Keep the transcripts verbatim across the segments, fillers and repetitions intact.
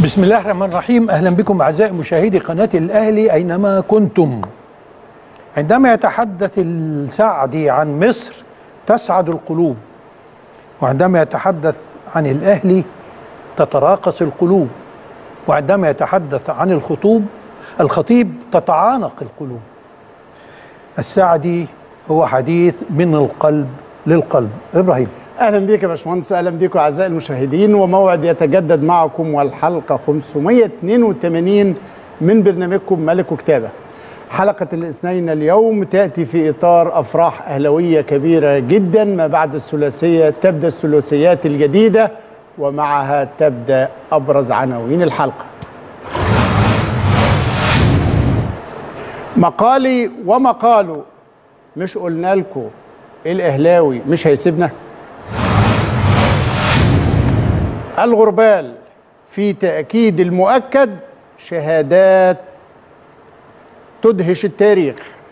بسم الله الرحمن الرحيم. أهلا بكم أعزائي مشاهدي قناة الأهلي أينما كنتم. عندما يتحدث السعدي عن مصر تسعد القلوب، وعندما يتحدث عن الأهلي تتراقص القلوب، وعندما يتحدث عن الخطوب الخطيب تتعانق القلوب. السعدي هو حديث من القلب للقلب. إبراهيم، اهلا بيك يا باشمهندس، اهلا بيكم اعزائي المشاهدين، وموعد يتجدد معكم والحلقه خمسمائة واثنين وثمانين من برنامجكم ملك وكتابه. حلقه الاثنين اليوم تاتي في اطار افراح اهلاويه كبيره جدا. ما بعد الثلاثيه تبدا الثلاثيات الجديده، ومعها تبدا ابرز عناوين الحلقه. مقالي ومقاله، مش قلنا لكم الاهلاوي مش هيسيبنا؟ الغربال في تأكيد المؤكد، شهادات تدهش التاريخ.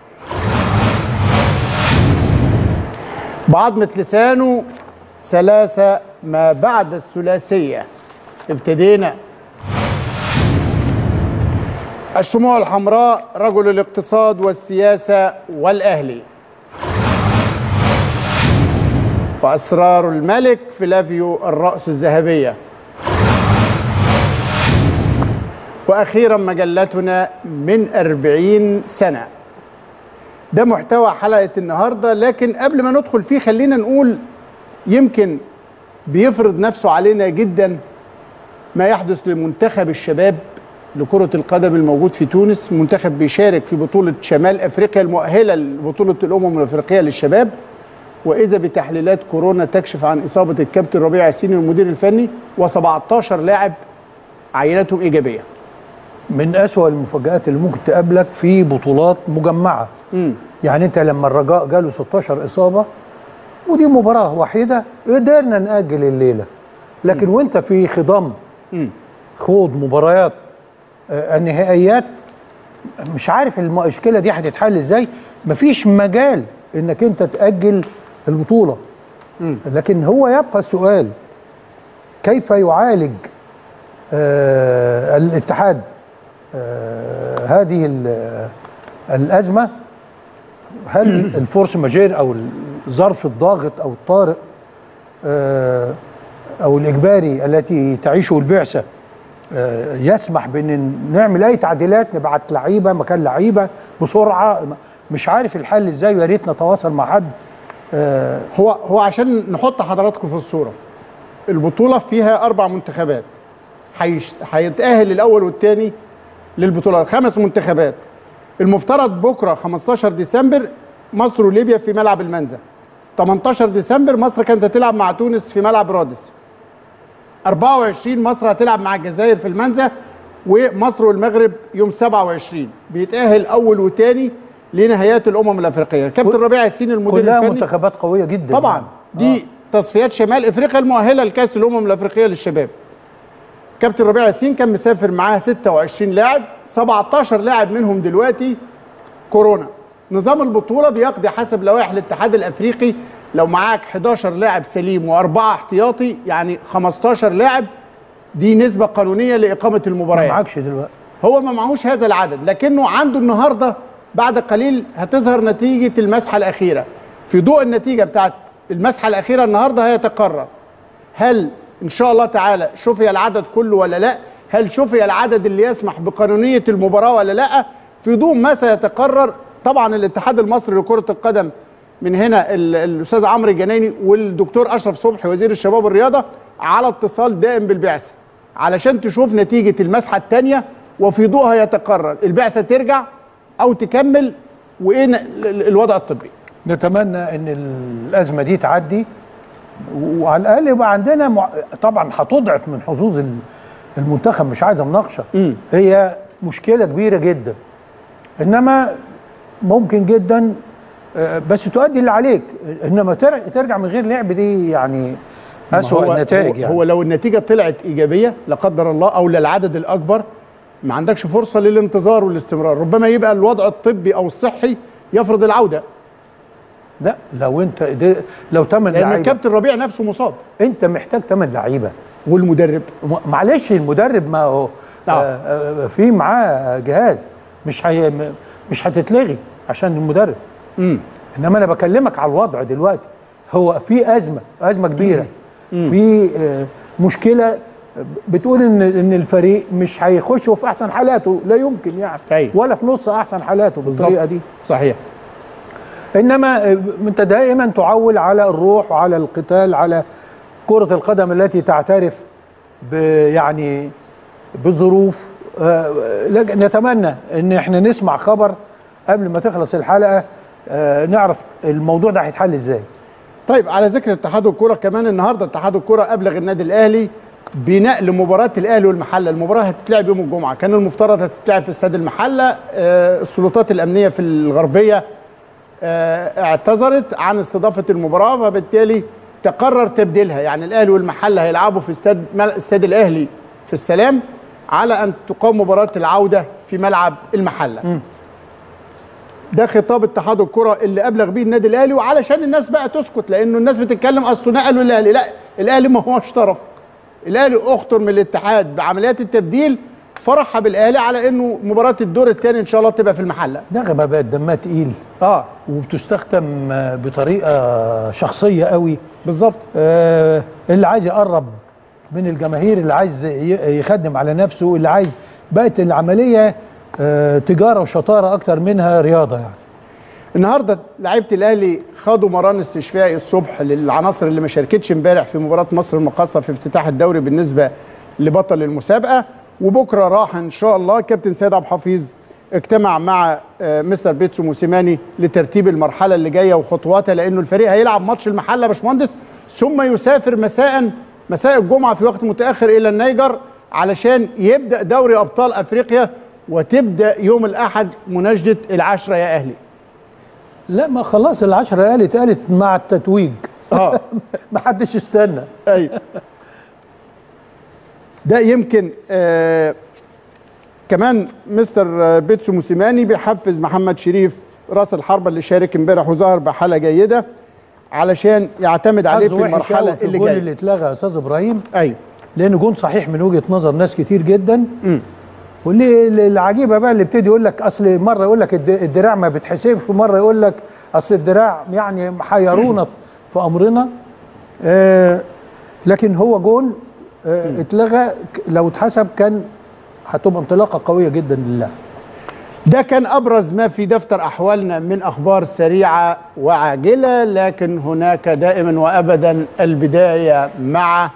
بعضمة لسانه ثلاثة ما بعد الثلاثية. ابتدينا. الشموع الحمراء، رجل الاقتصاد والسياسة والأهلي. وأسرار الملك فلافيو الرأس الذهبية. وأخيرا مجلتنا من أربعين سنة. ده محتوى حلقة النهاردة، لكن قبل ما ندخل فيه خلينا نقول يمكن بيفرض نفسه علينا جدا ما يحدث لمنتخب الشباب لكرة القدم الموجود في تونس. منتخب بيشارك في بطولة شمال أفريقيا المؤهلة لبطولة الأمم الأفريقية للشباب، وإذا بتحليلات كورونا تكشف عن إصابة الكابتن ربيع ياسين المدير الفني و17 لاعب عينتهم إيجابية. من أسوأ المفاجآت اللي ممكن تقابلك في بطولات مجمعة. م. يعني أنت لما الرجاء جاله ستاشر إصابة ودي مباراة واحدة قدرنا نأجل الليلة، لكن م. وأنت في خضم م. خوض مباريات آه النهائيات، مش عارف المشكلة دي هتتحل إزاي. مفيش مجال إنك أنت تأجل البطولة. م. لكن هو يبقى السؤال، كيف يعالج آه الاتحاد آه هذه الأزمة؟ هل الفورس ماجير أو الظرف الضاغط أو الطارئ آه أو الإجباري التي تعيشه البعثة آه يسمح بأن نعمل أي تعديلات، نبعت لعيبة مكان لعيبة بسرعة؟ مش عارف الحل إزاي، ويا ريت نتواصل مع حد. آه هو هو عشان نحط حضراتكم في الصورة، البطولة فيها أربع منتخبات هيتأهل الأول والثاني للبطولة، خمس منتخبات. المفترض بكرة خمستاشر ديسمبر مصر وليبيا في ملعب المنزه، تمنتاشر ديسمبر مصر كانت هتلعب مع تونس في ملعب رادس، أربعة وعشرين مصر هتلعب مع الجزائر في المنزه، ومصر والمغرب يوم سبعة وعشرين. بيتأهل أول وثاني لنهايات الامم الافريقيه. كابتن ربيع ياسين المدير كلها الفني، منتخبات قويه جدا طبعا يعني. دي آه. تصفيات شمال افريقيا المؤهله لكاس الامم الافريقيه للشباب. كابتن ربيع ياسين كان مسافر معاه ستة وعشرين لاعب، سبعتاشر لاعب منهم دلوقتي كورونا. نظام البطوله بيقضي حسب لوائح الاتحاد الافريقي، لو معاك حداشر لاعب سليم واربعه احتياطي يعني خمستاشر لاعب، دي نسبه قانونيه لاقامه المباريات. ما معكش دلوقتي، هو ما معهوش هذا العدد، لكنه عنده النهارده بعد قليل هتظهر نتيجة المسحة الأخيرة. في ضوء النتيجة بتاعت المسحة الأخيرة النهاردة هيتقرر هل إن شاء الله تعالى شفي العدد كله ولا لا، هل شفي العدد اللي يسمح بقانونية المباراة ولا لا. في ضوء ما سيتقرر طبعا الاتحاد المصري لكرة القدم، من هنا الأستاذ عمرو الجنايني والدكتور أشرف صبحي وزير الشباب والرياضة على اتصال دائم بالبعثة علشان تشوف نتيجة المسحة الثانية، وفي ضوءها يتقرر البعثة ترجع أو تكمل وإيه الوضع الطبي. نتمنى إن الأزمة دي تعدي، وعلى الأقل يبقى عندنا مع... طبعا هتضعف من حظوظ المنتخب، مش عايزة مناقشة. م. هي مشكلة كبيرة جدا، إنما ممكن جدا بس تؤدي اللي عليك، إنما ترجع من غير لعب دي يعني أسوأ النتائج. هو, يعني هو لو النتيجة طلعت إيجابية لا قدر الله أو للعدد الأكبر، ما عندكش فرصة للانتظار والاستمرار، ربما يبقى الوضع الطبي أو الصحي يفرض العودة. لا لو انت لو ثمان لعيبه، لأن الكابتن ربيع نفسه مصاب، انت محتاج ثمان لعيبه والمدرب معلش المدرب ما هو آه. آه في معاه جهاز مش هي مش هتتلغي عشان المدرب. امم انما انا بكلمك على الوضع دلوقتي، هو في ازمه ازمه كبيره، في آه مشكله بتقول ان ان الفريق مش هيخشوا في احسن حالاته، لا يمكن يعني أي. ولا في نص احسن حالاته بالطريقه دي. صحيح. انما انت دائما تعول على الروح وعلى القتال، على كرة القدم التي تعترف ب يعني بظروف. نتمنى ان احنا نسمع خبر قبل ما تخلص الحلقة نعرف الموضوع ده هيتحل ازاي. طيب على ذكر اتحاد الكرة، كمان النهارده اتحاد الكرة ابلغ النادي الاهلي بنقل مباراة الاهلي والمحلة. المباراة هتتلعب يوم الجمعة، كان المفترض هتتلعب في استاد المحلة. السلطات الامنية في الغربية اعتذرت عن استضافة المباراة، فبالتالي تقرر تبديلها. يعني الاهلي والمحله هيلعبوا في استاد استاد الاهلي في السلام، على ان تقام مباراه العوده في ملعب المحله. م. ده خطاب اتحاد الكره اللي ابلغ بيه النادي الاهلي، وعلشان الناس بقى تسكت، لانه الناس بتتكلم اصل نقلوا الاهلي. لا، الاهلي ما هوش طرف. الاهلي اخطر من الاتحاد بعمليات التبديل، فرحب الاهلي على انه مباراه الدور الثاني ان شاء الله تبقى في المحله. نغمه بقت دمها تقيل اه وبتستخدم بطريقه شخصيه قوي. بالظبط. آه اللي عايز يقرب من الجماهير، اللي عايز يخدم على نفسه، اللي عايز، بقت العمليه آه تجاره وشطاره اكتر منها رياضه يعني. النهارده لعيبه الاهلي خدوا مران استشفائي الصبح للعناصر اللي ما شاركتش امبارح في مباراه مصر المقاصه في افتتاح الدوري بالنسبه لبطل المسابقه. وبكره راح ان شاء الله كابتن سيد عبد الحفيظ اجتمع مع مستر بيتسو موسيماني لترتيب المرحله اللي جايه وخطواتها، لانه الفريق هيلعب ماتش المحله يا باشمهندس، ثم يسافر مساء مساء الجمعه في وقت متاخر الى النيجر علشان يبدا دوري ابطال افريقيا، وتبدا يوم الاحد مناشده العشره يا اهلي. لا ما خلاص العشره يا اهلي اتقالت مع التتويج. اه ما حدش استنى. ايوه ده يمكن آه كمان مستر بيتسو موسيماني بيحفز محمد شريف راس الحربة اللي شارك امبارح وظهر بحالة جيدة علشان يعتمد عليه في المرحلة اللي جايه. اللي اتلغى يا استاذ ابراهيم، ايوه، لانه جون صحيح من وجهة نظر ناس كتير جدا. امم واللي العجيبه بقى اللي ابتدي يقول لك اصل مره يقول لك الدراع ما بتحسبش، ومره يقول لك اصل الدراع يعني حيرونا في امرنا. آه لكن هو جون آه اتلغى، لو اتحسب كان هتبقى انطلاقه قويه جدا لله. ده كان ابرز ما في دفتر احوالنا من اخبار سريعه وعاجله، لكن هناك دائما وابدا البدايه مع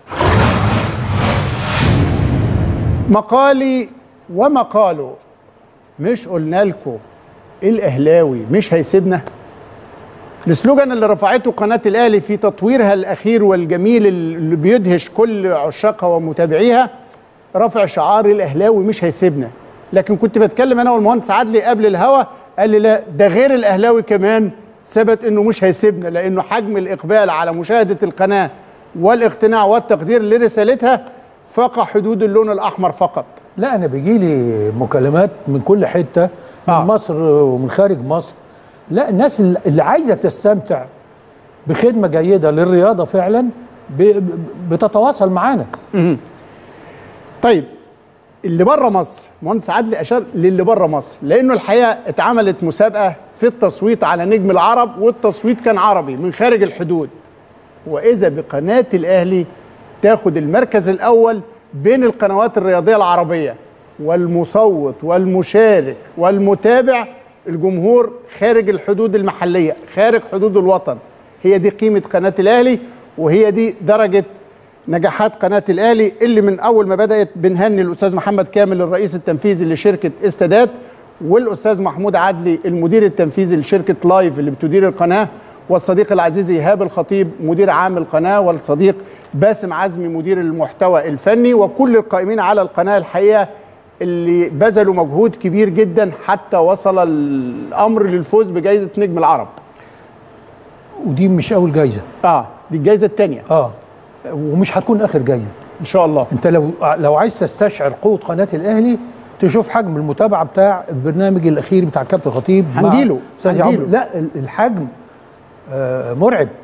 مقالي ومقاله. مش قلنا لكم الاهلاوي مش هيسيبنا؟ السلوجان اللي رفعته قناه الاهلي في تطويرها الاخير والجميل اللي بيدهش كل عشاقها ومتابعيها، رفع شعار الاهلاوي مش هيسيبنا. لكن كنت بتكلم انا والمهندس عدلي قبل الهوا، قال لي لا، ده غير الاهلاوي كمان ثبت انه مش هيسيبنا، لانه حجم الاقبال على مشاهده القناه والاقتناع والتقدير لرسالتها فاق حدود اللون الاحمر فقط. لا انا بيجي لي مكالمات من كل حته، من آه. مصر ومن خارج مصر. لا الناس اللي عايزه تستمتع بخدمه جيده للرياضه فعلا بتتواصل معانا. طيب اللي بره مصر، مهندس عدلي اشار للي بره مصر، لانه الحقيقه اتعملت مسابقه في التصويت على نجم العرب، والتصويت كان عربي من خارج الحدود، واذا بقناه الاهلي تاخد المركز الاول بين القنوات الرياضيه العربيه، والمصوت والمشارك والمتابع الجمهور خارج الحدود المحليه، خارج حدود الوطن. هي دي قيمه قناه الاهلي، وهي دي درجه نجاحات قناه الاهلي اللي من اول ما بدات بنهني الاستاذ محمد كامل الرئيس التنفيذي لشركه استادات، والاستاذ محمود عدلي المدير التنفيذي لشركه لايف اللي بتدير القناه، والصديق العزيز ايهاب الخطيب مدير عام القناه، والصديق باسم عزمي مدير المحتوى الفني، وكل القائمين على القناه الحقيقه اللي بذلوا مجهود كبير جدا حتى وصل الامر للفوز بجائزه نجم العرب. ودي مش اول جائزه، اه دي الجائزه الثانيه، اه ومش هتكون اخر جايه ان شاء الله. انت لو لو عايز تستشعر قوه قناه الاهلي تشوف حجم المتابعه بتاع البرنامج الاخير بتاع كابتن خطيب، هنجيله هنجيله لا الحجم آه مرعب.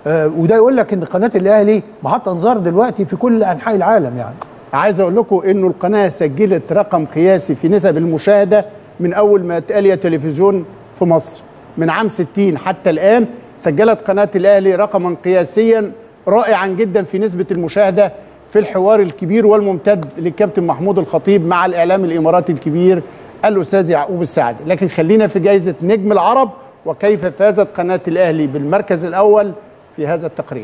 آه وده يقول لك ان قناه الاهلي محط انظار دلوقتي في كل انحاء العالم. يعني عايز اقول لكم انه القناه سجلت رقم قياسي في نسب المشاهده من اول ما اتقال يا تلفزيون في مصر، من عام ستين حتى الان سجلت قناه الاهلي رقما قياسيا رائعا جدا في نسبه المشاهده في الحوار الكبير والممتد للكابتن محمود الخطيب مع الاعلام الاماراتي الكبير الاستاذ يعقوب السعدي. لكن خلينا في جائزه نجم العرب وكيف فازت قناه الاهلي بالمركز الاول في هذا التقرير.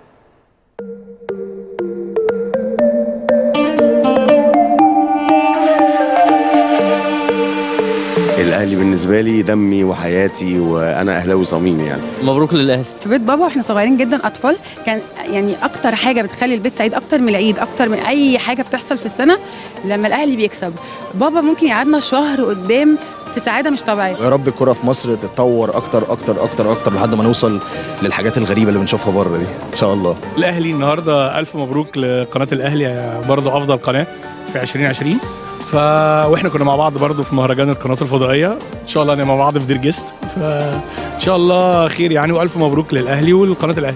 الاهلي بالنسبه لي دمي وحياتي، وانا اهلاوي صميم يعني. مبروك للاهلي. في بيت بابا واحنا صغيرين جدا اطفال، كان يعني اكتر حاجه بتخلي البيت سعيد اكتر من العيد، اكتر من اي حاجه بتحصل في السنه لما الاهلي بيكسب. بابا ممكن يقعدنا شهر قدام في سعاده مش طبيعيه. يا رب الكره في مصر تتطور اكتر اكتر اكتر اكتر لحد ما نوصل للحاجات الغريبه اللي بنشوفها بره دي ان شاء الله. الاهلي النهارده الف مبروك لقناه الاهلي، برضه افضل قناه في عشرين عشرين. ف واحنا كنا مع بعض برضه في مهرجان القنوات الفضائيه، ان شاء الله مع بعض في دير جيست، فان شاء الله خير يعني، والف مبروك للاهلي ولقناه الاهلي.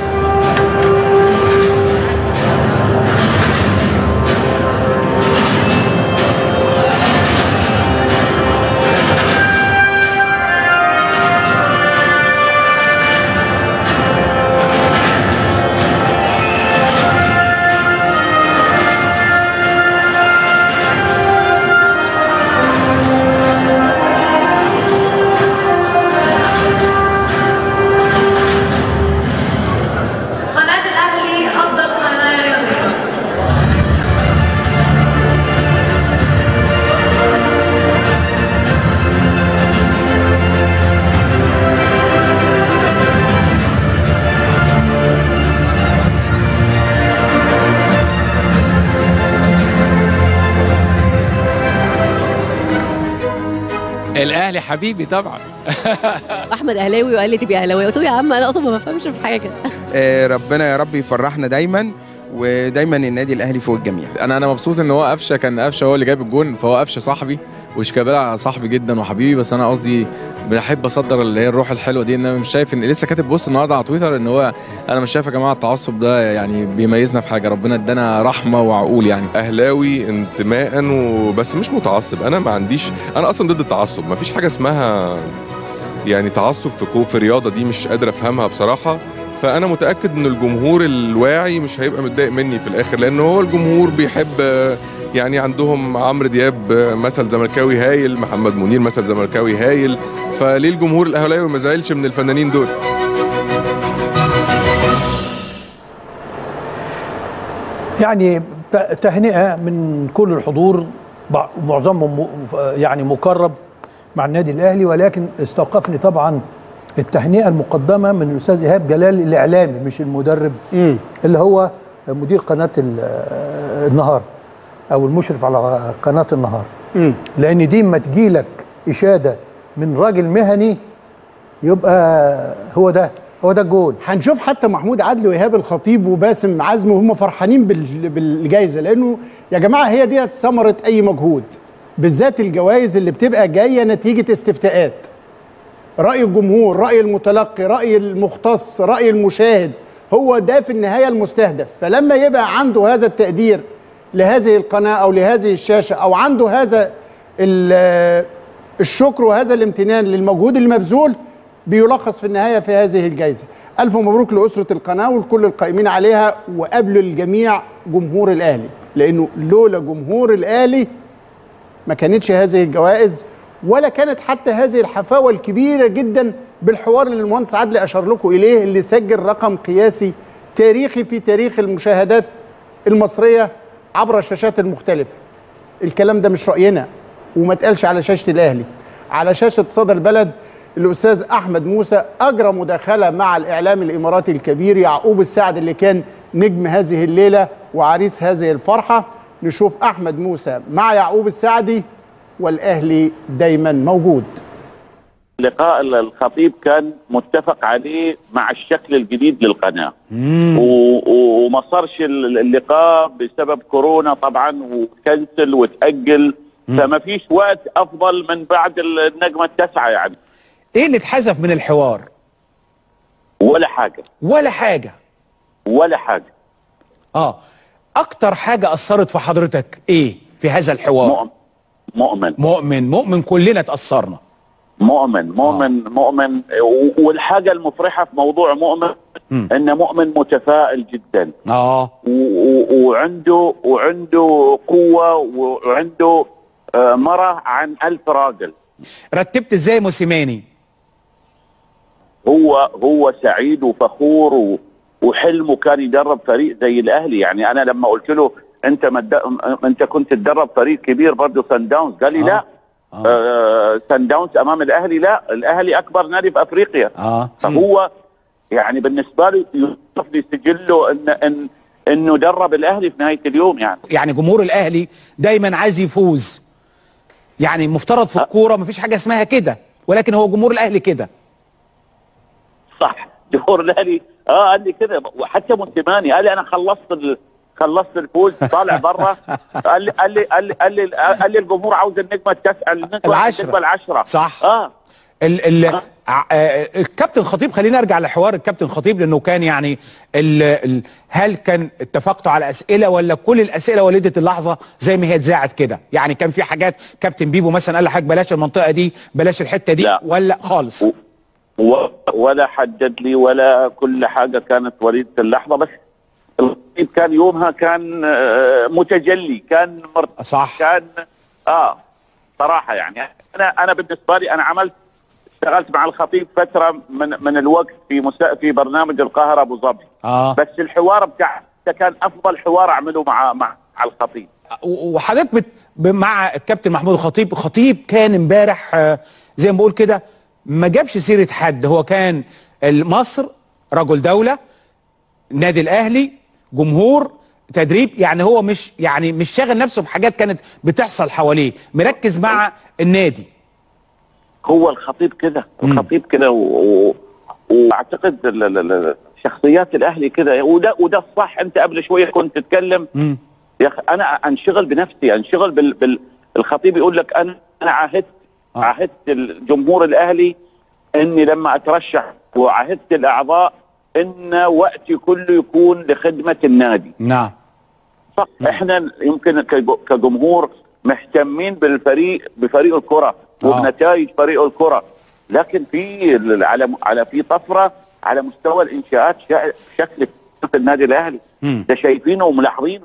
الاهلي حبيبي طبعا. احمد اهلاوي وقال لي تبقى اهلاوي، قلت له يا عم انا اصلا ما بفهمش في حاجه. ربنا يا رب يفرحنا دايما، ودايما النادي الاهلي فوق الجميع. انا انا مبسوط ان هو قفشه، كان قفشه هو اللي جايب الجون، فهو قفشه صاحبي وشيكابالا صاحبي جدا وحبيبي، بس انا قصدي بحب اصدر اللي هي الروح الحلوه دي. ان انا مش شايف ان لسه كاتب بوست النهارده على تويتر ان هو انا مش شايف يا جماعه التعصب ده يعني بيميزنا في حاجه، ربنا ادانا رحمه وعقول يعني. اهلاوي انتماء وبس مش متعصب، انا ما عنديش، انا اصلا ضد التعصب، ما فيش حاجه اسمها يعني تعصب في كو في رياضه دي، مش قادر افهمها بصراحه. فانا متاكد ان الجمهور الواعي مش هيبقى متضايق مني في الاخر، لان هو الجمهور بيحب يعني، عندهم عمرو دياب مثل زملكاوي هايل، محمد منير مثل زملكاوي هايل، فليه الجمهور الاهلاوي ما زعلش من الفنانين دول؟ يعني تهنئه من كل الحضور، معظمهم يعني مقرب مع النادي الاهلي، ولكن استوقفني طبعا التهنئه المقدمه من الاستاذ ايهاب جلال الاعلامي مش المدرب، م. اللي هو مدير قناه النهار او المشرف على قناه النهار. م. لان دي اما تجي لك اشاده من راجل مهني يبقى هو ده هو ده الجول. هنشوف حتى محمود عدلي وايهاب الخطيب وباسم عزمي وهم فرحانين بالجائزه، لانه يا جماعه هي دي ثمره اي مجهود، بالذات الجوائز اللي بتبقى جايه نتيجه استفتاءات. رأي الجمهور، رأي المتلقي، رأي المختص، رأي المشاهد، هو ده في النهاية المستهدف. فلما يبقى عنده هذا التقدير لهذه القناة أو لهذه الشاشة، أو عنده هذا الشكر وهذا الامتنان للمجهود المبذول، بيلخص في النهاية في هذه الجائزة. ألف مبروك لأسرة القناة ولكل القائمين عليها، وقبل الجميع جمهور الأهلي، لأنه لولا جمهور الأهلي ما كانتش هذه الجوائز، ولا كانت حتى هذه الحفاوة الكبيرة جدا بالحوار اللي المهندس عدلي أشار لكم إليه، اللي سجل رقم قياسي تاريخي في تاريخ المشاهدات المصرية عبر الشاشات المختلفة. الكلام ده مش رأينا، وما تقالش على شاشة الأهلي، على شاشة صدى البلد الأستاذ أحمد موسى أجرى مداخلة مع الإعلام الإماراتي الكبير يعقوب السعدي اللي كان نجم هذه الليلة وعريس هذه الفرحة. نشوف أحمد موسى مع يعقوب السعدي، والأهلي دايما موجود. لقاء الخطيب كان متفق عليه مع الشكل الجديد للقناة، وما صارش اللقاء بسبب كورونا طبعا وكنسل وتأجل، فما فيش وقت أفضل من بعد النجمة التاسعة. يعني إيه اللي اتحذف من الحوار؟ ولا حاجه ولا حاجه ولا حاجه. اه اكتر حاجه اثرت في حضرتك ايه في هذا الحوار؟ مؤمن مؤمن مؤمن مؤمن كلنا اتاثرنا. مؤمن مؤمن آه. مؤمن. والحاجه المفرحه في موضوع مؤمن م. ان مؤمن متفائل جدا. اه وعنده وعنده قوه وعنده آه مرة عن ألف راجل. رتبت ازاي موسيماني؟ هو هو سعيد وفخور و وحلمه كان يدرب فريق زي الاهلي. يعني انا لما قلت له انت مد... انت كنت تدرب فريق كبير برضه سان داونز، قال لي آه. لا آه. آه سان داونز امام الاهلي، لا الاهلي اكبر نادي في افريقيا. اه فهو يعني بالنسبه لي يوصف لي سجله ان ان انه درب الاهلي في نهايه اليوم. يعني يعني جمهور الاهلي دايما عايز يفوز، يعني مفترض في الكوره مفيش حاجه اسمها كده، ولكن هو جمهور الاهلي كده. صح، جمهور الاهلي اه قال لي كده. وحتى موسيماني قال لي انا خلصت ال... خلصت الفوز طالع بره. قال لي قال لي قال لي قال لي, قال لي الجمهور عاوز النجمه التاسعه، النجمه العشره. صح اه ال ال آه. آه الكابتن خطيب، خلينا نرجع لحوار الكابتن خطيب لانه كان يعني ال ال هل كان اتفقتوا على اسئله ولا كل الاسئله ولدت اللحظه زي ما هي اتذاعت كده؟ يعني كان في حاجات كابتن بيبو مثلا قال لحضرتك بلاش المنطقه دي بلاش الحته دي لا. ولا خالص؟ و ولا حدد لي ولا كل حاجه كانت وليده اللحظه. بس الخطيب كان يومها كان متجلي، كان مرت... صح كان اه صراحه يعني انا انا بالنسبه لي انا عملت اشتغلت مع الخطيب فتره من من الوقت في مسا... في برنامج القاهره ابو ظبي. آه. بس الحوار بتاع كان افضل حوار اعمله مع مع الخطيب. وحضرتك بت... مع الكابتن محمود الخطيب، الخطيب كان امبارح آه زي ما بقول كده ما جابش سيره حد، هو كان مصر رجل دوله، النادي الاهلي، جمهور، تدريب، يعني هو مش يعني مش شاغل نفسه بحاجات كانت بتحصل حواليه، مركز مع النادي. هو الخطيب كده، الخطيب كده واعتقد شخصيات الاهلي كده، وده وده الصح. انت قبل شويه كنت تتكلم يا اخي انا انشغل بنفسي، انشغل بال, بال الخطيب يقول لك انا انا عاهدت آه. عاهدت الجمهور الاهلي اني لما اترشح، وعاهدت الاعضاء ان وقتي كله يكون لخدمه النادي. نعم صح. احنا يمكن كجمهور مهتمين بالفريق بفريق الكره وبنتائج فريق الكره، لكن في على على في طفره على مستوى الانشاءات شكل في النادي الاهلي ده شايفينه وملاحظينه.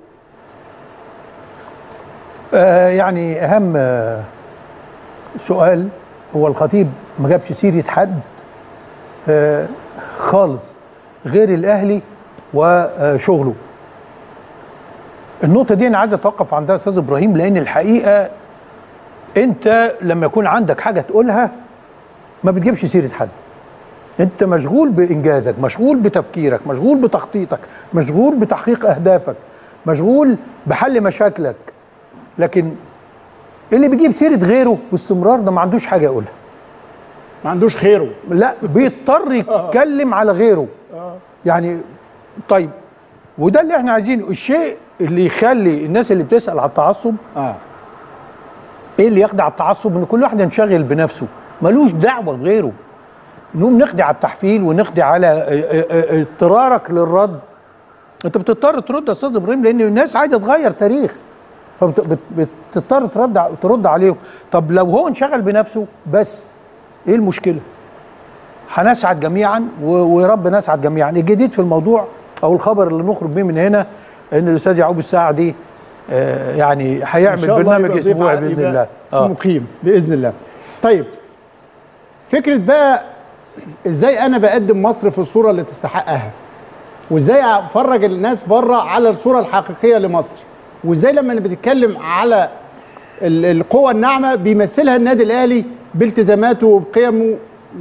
آه يعني اهم آه سؤال، هو الخطيب ما جابش سيره حد آه خالص غير الاهلي وشغله. النقطه دي انا عايز اتوقف عندها استاذ ابراهيم، لان الحقيقه انت لما يكون عندك حاجه تقولها ما بتجيبش سيره حد. انت مشغول بانجازك، مشغول بتفكيرك، مشغول بتخطيطك، مشغول بتحقيق اهدافك، مشغول بحل مشاكلك. لكن اللي بيجيب سيره غيره باستمرار ده ما عندوش حاجه يقولها، ما عندوش خيره، لا بيضطر يتكلم على غيره. يعني طيب، وده اللي احنا عايزينه. الشيء اللي يخلي الناس اللي بتسال على التعصب اه ايه اللي يخدع التعصب؟ ان كل واحد ينشغل بنفسه، ملوش دعوه بغيره. نقوم نخدع على التحفيل ونخدع على اضطرارك للرد. انت بتضطر ترد يا استاذ ابراهيم لان الناس عايزه تغير تاريخ، فبتضطر ترد ترد عليهم. طب لو هو انشغل بنفسه بس ايه المشكله؟ هنسعد جميعا ويا رب نسعد جميعا. الجديد في الموضوع او الخبر اللي نخرج بيه من هنا ان الاستاذ يعقوب السعدي آه يعني هيعمل برنامج اسبوعي باذن الله آه. مقيم باذن الله. طيب، فكره بقى ازاي انا بقدم مصر في الصوره اللي تستحقها، وازاي افرج الناس بره على الصوره الحقيقيه لمصر، وازاي لما بنتكلم على القوه الناعمه بيمثلها النادي الاهلي بالتزاماته وبقيمه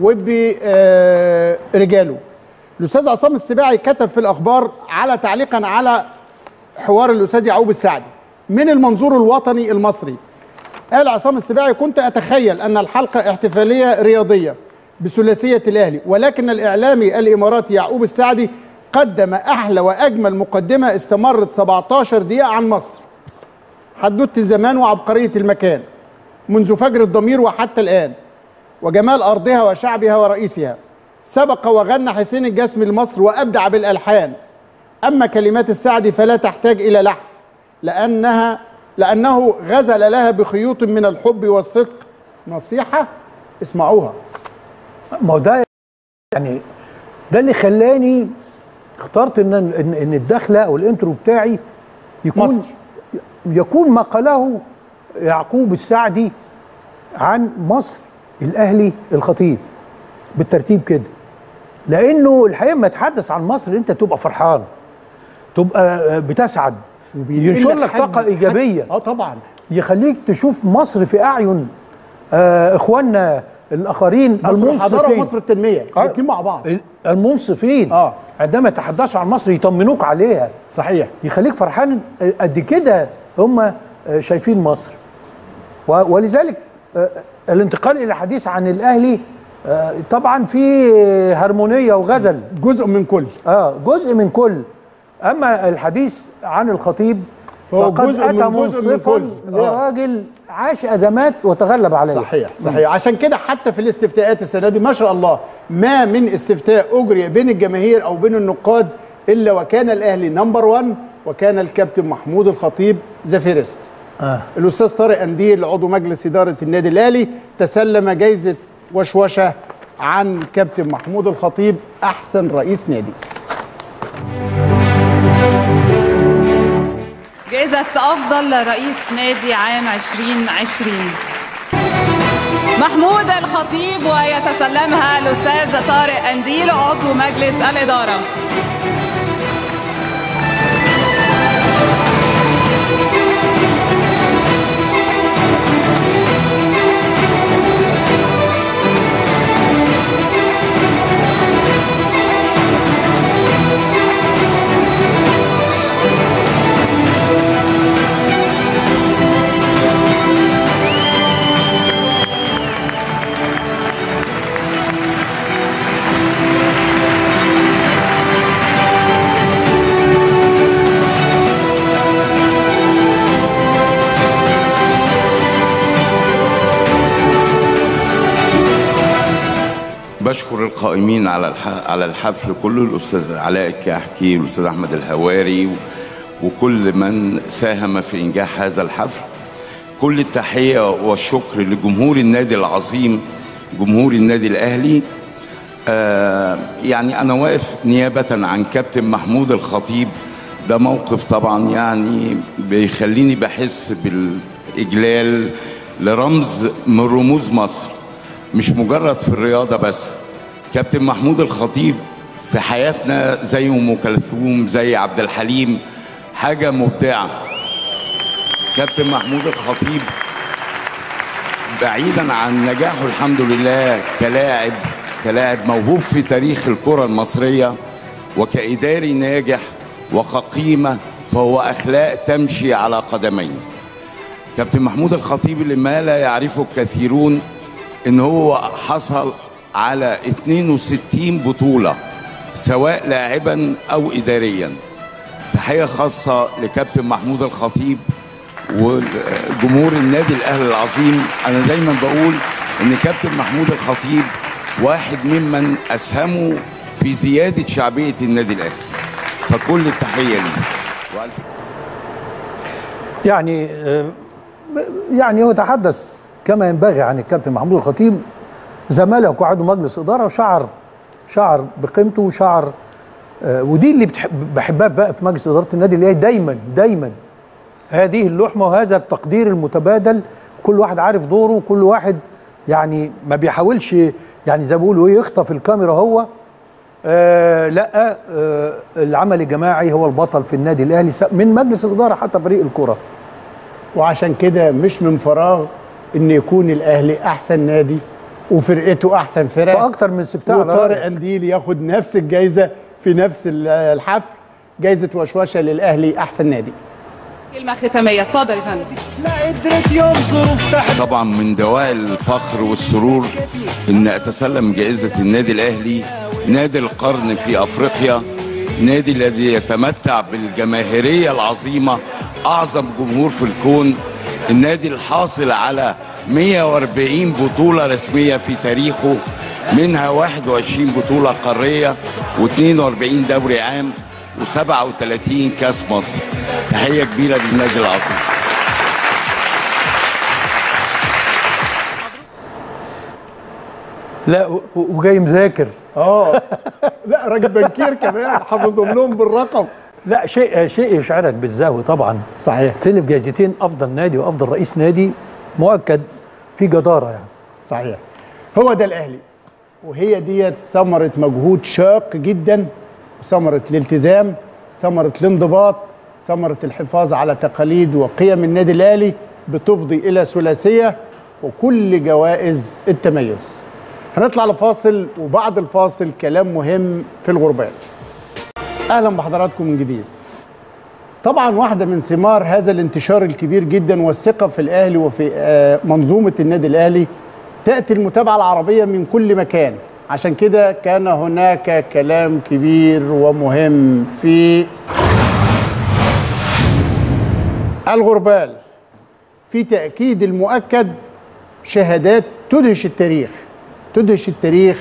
وبرجاله. الاستاذ عصام السباعي كتب في الاخبار على تعليقا على حوار الاستاذ يعقوب السعدي من المنظور الوطني المصري. قال عصام السباعي: كنت اتخيل ان الحلقه احتفاليه رياضيه بثلاثيه الاهلي، ولكن الاعلامي الاماراتي يعقوب السعدي قدم احلى واجمل مقدمه استمرت سبعتاشر دقيقه عن مصر، حدوته الزمان وعبقريه المكان منذ فجر الضمير وحتى الان، وجمال ارضها وشعبها ورئيسها، سبق وغنى حسين الجسمي لمصر وأبدع بالألحان. أما كلمات السعدي فلا تحتاج إلى لحن، لأنها لأنه غزل لها بخيوط من الحب والصدق. نصيحة اسمعوها. ما هو ده يعني ده اللي خلاني اخترت ان ان, إن الدخله او الانترو بتاعي يكون مصر. يكون ما قاله يعقوب السعدي عن مصر، الاهلي، الخطيب، بالترتيب كده. لانه الحقيقه لما يتحدث عن مصر انت تبقى فرحان، تبقى بتسعد، ينشر لك طاقه ايجابيه. اه طبعا، يخليك تشوف مصر في اعين آه اخواننا الاخرين مصر الحضاره ومصر التنميه الاثنين مع بعض. المنصفين اه عندما يتحدثوا عن مصر يطمنوك عليها. صحيح، يخليك فرحان قد كده هم شايفين مصر. ولذلك الانتقال الى الحديث عن الاهلي طبعا في هارمونيه وغزل، جزء من كل اه جزء من كل. اما الحديث عن الخطيب فهو فقد جزء اتى من جزء من منصفا كل. لراجل عاش ازمات وتغلب عليها. صحيح صحيح. عشان كده حتى في الاستفتاءات السنه دي ما شاء الله ما من استفتاء اجري بين الجماهير او بين النقاد الا وكان الاهلي نمبر واحد، وكان الكابتن محمود الخطيب ذا فيرست. آه. الاستاذ طارق انديل عضو مجلس اداره النادي الاهلي تسلم جائزه وشوشه عن الكابتن محمود الخطيب احسن رئيس نادي. جائزة أفضل رئيس نادي عام عشرين عشرين محمود الخطيب، ويتسلمها الأستاذ طارق أنديل عضو مجلس الإدارة. بشكر القائمين على على الحفل كله، الاستاذ علاء الكحكي والاستاذ احمد الهواري وكل من ساهم في انجاح هذا الحفل. كل التحيه والشكر لجمهور النادي العظيم، جمهور النادي الاهلي. آه يعني انا واقف نيابه عن كابتن محمود الخطيب، ده موقف طبعا يعني بيخليني بحس بالاجلال لرمز من رموز مصر، مش مجرد في الرياضة بس. كابتن محمود الخطيب في حياتنا زي أم كلثوم، زي عبد الحليم، حاجة مبدعة. كابتن محمود الخطيب بعيدا عن نجاحه الحمد لله كلاعب كلاعب موهوب في تاريخ الكرة المصرية، وكإداري ناجح وكقيمة، فهو أخلاق تمشي على قدمين. كابتن محمود الخطيب اللي ما لا يعرفه الكثيرون ان هو حصل على اثنين وستين بطولة سواء لاعبا او اداريا. تحية خاصة لكابتن محمود الخطيب وجمهور النادي الاهلي العظيم. انا دايما بقول ان كابتن محمود الخطيب واحد ممن اسهموا في زيادة شعبية النادي الاهلي، فكل التحية ليه. يعني يعني هو تحدث كما ينبغي عن الكابتن محمود الخطيب، زماله كعضو مجلس اداره، وشعر شعر بقيمته وشعر آه ودي اللي بتحب بحبها بقى في مجلس اداره النادي الاهلي دايما دايما، هذه اللحمه وهذا التقدير المتبادل. كل واحد عارف دوره، وكل واحد يعني ما بيحاولش يعني زي ما بيقولوا ايه يخطف الكاميرا هو. آه لا آه العمل الجماعي هو البطل في النادي الاهلي من مجلس الاداره حتى فريق الكره. وعشان كده مش من فراغ ان يكون الاهلي احسن نادي وفرقته احسن فرقه، فاكتر من استفتاء. وطارق انديل ياخد نفس الجائزه في نفس الحفل، جائزه وشوشه للاهلي احسن نادي. كلمه ختاميه اتفضل يا فندم. لا قدرت ينظروا تحت. طبعا من دواعي الفخر والسرور ان اتسلم جائزه النادي الاهلي، نادي القرن في افريقيا، نادي الذي يتمتع بالجماهيريه العظيمه، اعظم جمهور في الكون، النادي الحاصل على مئة وأربعين بطولة رسمية في تاريخه، منها واحد وعشرين بطولة قارية واثنين وأربعين دوري عام وسبعة وثلاثين كاس مصر. تحية كبيرة للنادي العظيم. لا و- وجاي مذاكر. اه لا راجل بنكير كمان حافظهم لهم بالرقم. لا شيء شيء يشعرك بالزهو طبعا. صحيح. تلف جايزتين افضل نادي وافضل رئيس نادي مؤكد في جداره يعني. صحيح. هو ده الاهلي، وهي ديت ثمره مجهود شاق جدا، ثمره الالتزام، ثمره الانضباط، ثمره الحفاظ على تقاليد وقيم النادي الاهلي، بتفضي الى ثلاثيه وكل جوائز التميز. هنطلع لفاصل، وبعد الفاصل كلام مهم في الغربال. اهلا بحضراتكم من جديد. طبعا واحده من ثمار هذا الانتشار الكبير جدا والثقه في الاهلي وفي آه، منظومه النادي الاهلي تاتي المتابعه العربيه من كل مكان. عشان كده كان هناك كلام كبير ومهم في الغربال، في تاكيد المؤكد شهادات تدهش التاريخ، تدهش التاريخ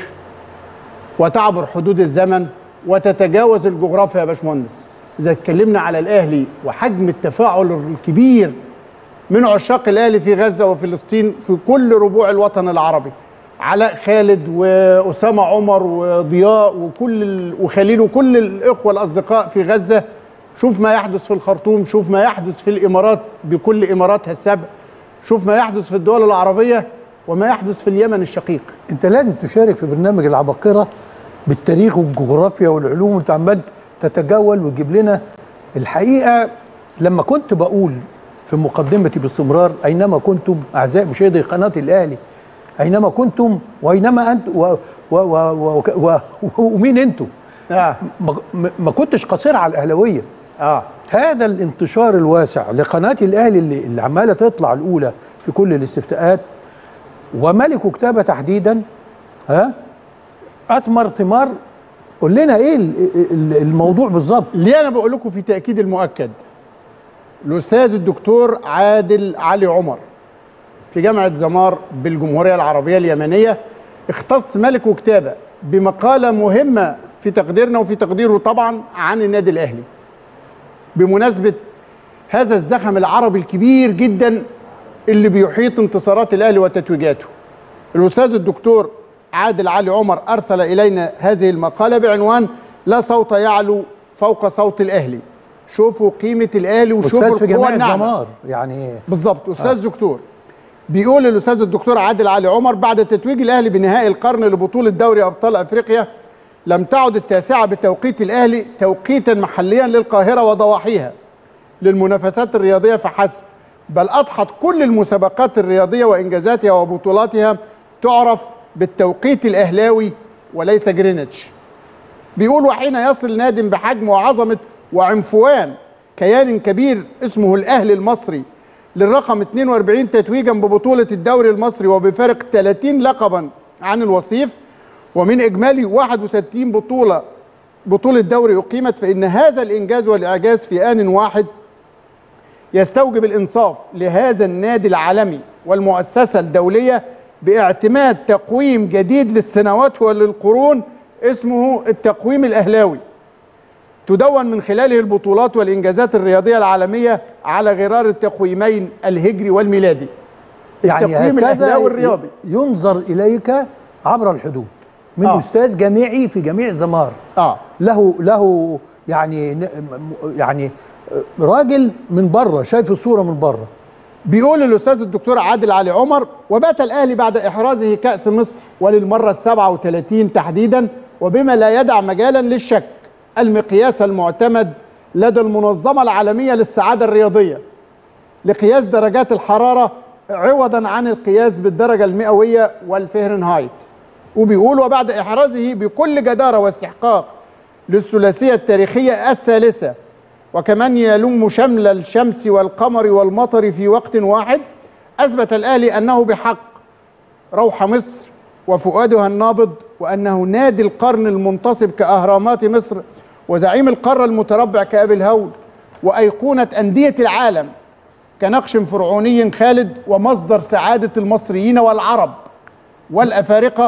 وتعبر حدود الزمن وتتجاوز الجغرافيا يا باشمهندس. إذا اتكلمنا على الأهلي وحجم التفاعل الكبير من عشاق الأهلي في غزة وفلسطين في كل ربوع الوطن العربي، علاء خالد وأسامة عمر وضياء وكل ال... وخليل وكل الإخوة الأصدقاء في غزة، شوف ما يحدث في الخرطوم، شوف ما يحدث في الإمارات بكل إماراتها السبع، شوف ما يحدث في الدول العربية وما يحدث في اليمن الشقيق. انت لازم تشارك في برنامج العباقرة بالتاريخ والجغرافيا والعلوم، وانت عمال تتجول وتجيب لنا الحقيقة. لما كنت بقول في مقدمتي باستمرار اينما كنتم اعزائي مشاهدي قناة الاهلي، اينما كنتم واينما انتم و و و و و ومين انتم؟ آه. ما, ما كنتش قصير على الاهلاويه. اه هذا الانتشار الواسع لقناة الاهلي اللي, اللي عماله تطلع الاولى في كل الاستفتاءات، وملك كتابة تحديدا، ها اثمر ثمار. قول لنا ايه الموضوع بالظبط؟ ليه انا بقول لكم في تاكيد المؤكد؟ الاستاذ الدكتور عادل علي عمر في جامعه زمار بالجمهوريه العربيه اليمنيه اختص ملك وكتابه بمقاله مهمه في تقديرنا وفي تقديره طبعا عن النادي الاهلي، بمناسبه هذا الزخم العربي الكبير جدا اللي بيحيط انتصارات الاهلي وتتويجاته. الاستاذ الدكتور عادل علي عمر ارسل الينا هذه المقاله بعنوان لا صوت يعلو فوق صوت الاهلي. شوفوا قيمه الاهلي وشوفوا القوه الناعمه. يعني بالظبط. استاذ آه. دكتور بيقول الاستاذ الدكتور عادل علي عمر: بعد تتويج الاهلي بنهائي القرن لبطوله دوري ابطال افريقيا، لم تعد التاسعه بتوقيت الاهلي توقيتا محليا للقاهره وضواحيها للمنافسات الرياضيه فحسب، بل اضحت كل المسابقات الرياضيه وانجازاتها وبطولاتها تعرف بالتوقيت الاهلاوي وليس جرينتش. بيقول: وحين يصل ناد بحجم وعظمه وعنفوان كيان كبير اسمه الاهلي المصري للرقم اثنين وأربعين تتويجا ببطوله الدوري المصري وبفارق ثلاثين لقبا عن الوصيف، ومن اجمالي واحد وستين بطوله بطوله دوري اقيمت، فان هذا الانجاز والاعجاز في ان واحد يستوجب الانصاف لهذا النادي العالمي والمؤسسه الدوليه باعتماد تقويم جديد للسنوات وللقرون اسمه التقويم الاهلاوي، تدون من خلاله البطولات والانجازات الرياضيه العالميه على غرار التقويمين الهجري والميلادي. يعني التقويم الاهلاوي الرياضي ينظر اليك عبر الحدود من آه. استاذ جامعي في جميع زمار. اه له له يعني يعني راجل من بره شايف الصوره من بره. بيقول الاستاذ الدكتور عادل علي عمر: وبات الاهلي بعد احرازه كاس مصر وللمره السابعه والثلاثين تحديدا، وبما لا يدع مجالا للشك المقياس المعتمد لدى المنظمه العالميه للسعاده الرياضيه لقياس درجات الحراره عوضا عن القياس بالدرجه المئويه والفهرنهايت. وبيقول: وبعد احرازه بكل جداره واستحقاق للثلاثيه التاريخيه الثالثه، وكمان يلم شمل الشمس والقمر والمطر في وقت واحد، اثبت الاهلي انه بحق روح مصر وفؤادها النابض، وانه نادي القرن المنتصب كاهرامات مصر، وزعيم القاره المتربع كابي الهول، وايقونه انديه العالم كنقش فرعوني خالد، ومصدر سعاده المصريين والعرب والافارقه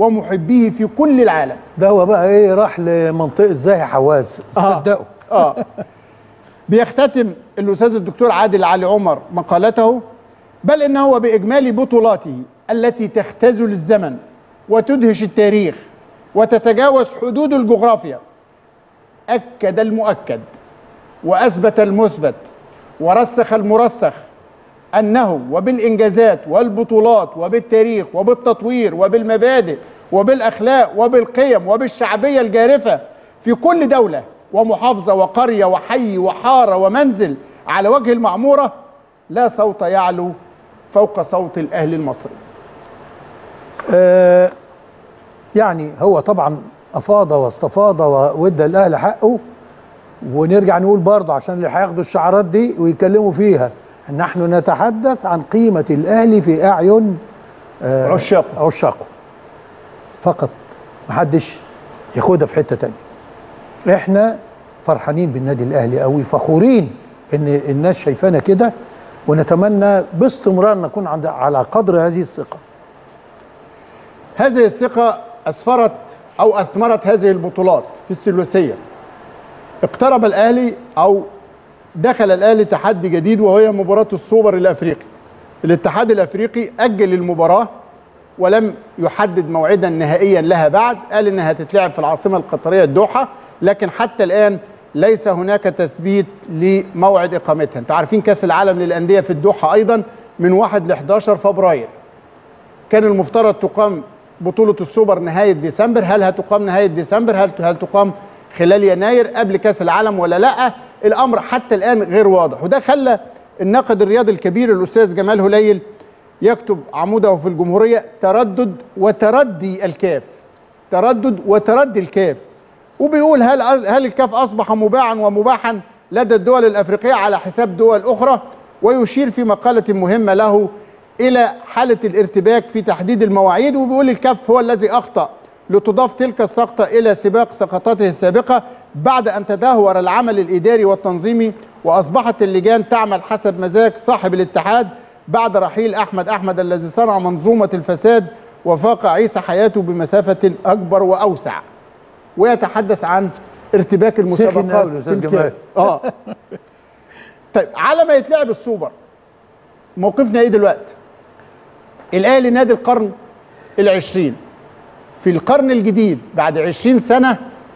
ومحبيه في كل العالم. ده هو بقى ايه، راح لمنطقه زاهي حواس صدقوا. اه, آه. بيختتم الاستاذ الدكتور عادل علي عمر مقالته: بل انه هو باجمالي بطولاته التي تختزل الزمن وتدهش التاريخ وتتجاوز حدود الجغرافيا اكد المؤكد واثبت المثبت ورسخ المرسخ انه وبالانجازات والبطولات وبالتاريخ وبالتطوير وبالمبادئ وبالاخلاق وبالقيم وبالشعبيه الجارفه في كل دوله ومحافظه وقريه وحي وحاره ومنزل على وجه المعموره لا صوت يعلو فوق صوت الاهلي المصري. آه يعني هو طبعا افاض واستفاض وادى الاهلي حقه، ونرجع نقول برضه عشان اللي هياخدوا الشعارات دي ويتكلموا فيها، نحن نتحدث عن قيمه الاهلي في اعين آه عشاقه عشاقه فقط، محدش ياخدها في حته تانيه. احنا فرحانين بالنادي الاهلي قوي، فخورين ان الناس شايفانا كده، ونتمنى باستمرار نكون عند على قدر هذه الثقه. هذه الثقه اسفرت او اثمرت هذه البطولات في الثلاثيه. اقترب الاهلي او دخل الاهلي تحدي جديد، وهي مباراه السوبر الافريقي. الاتحاد الافريقي اجل المباراه ولم يحدد موعدا نهائيا لها بعد، قال انها هتتلعب في العاصمه القطريه الدوحه، لكن حتى الان ليس هناك تثبيت لموعد اقامتها. انتوا عارفين كاس العالم للانديه في الدوحه ايضا من واحد ل احداشر فبراير. كان المفترض تقام بطوله السوبر نهايه ديسمبر، هل هتقام نهايه ديسمبر؟ هل هل تقام خلال يناير قبل كاس العالم ولا لا؟ الامر حتى الان غير واضح، وده خلى الناقد الرياضي الكبير الاستاذ جمال هليل يكتب عموده في الجمهوريه: تردد وتردي الكاف. تردد وتردي الكاف. وبيقول هل هل الكاف اصبح مباعا ومباحا لدى الدول الافريقيه على حساب دول اخرى؟ ويشير في مقاله مهمه له الى حاله الارتباك في تحديد المواعيد، وبيقول الكاف هو الذي اخطا لتضاف تلك السقطه الى سباق سقطاته السابقه بعد ان تدهور العمل الاداري والتنظيمي، واصبحت اللجان تعمل حسب مزاج صاحب الاتحاد بعد رحيل احمد احمد الذي صنع منظومه الفساد وفاق عيسى حياته بمسافه اكبر واوسع. ويتحدث عن ارتباك المسابقات في الكاف. اه طيب، على ما يتلعب السوبر موقفنا ايه دلوقتي؟ الاهلي نادي القرن العشرين في القرن الجديد بعد عشرين سنه.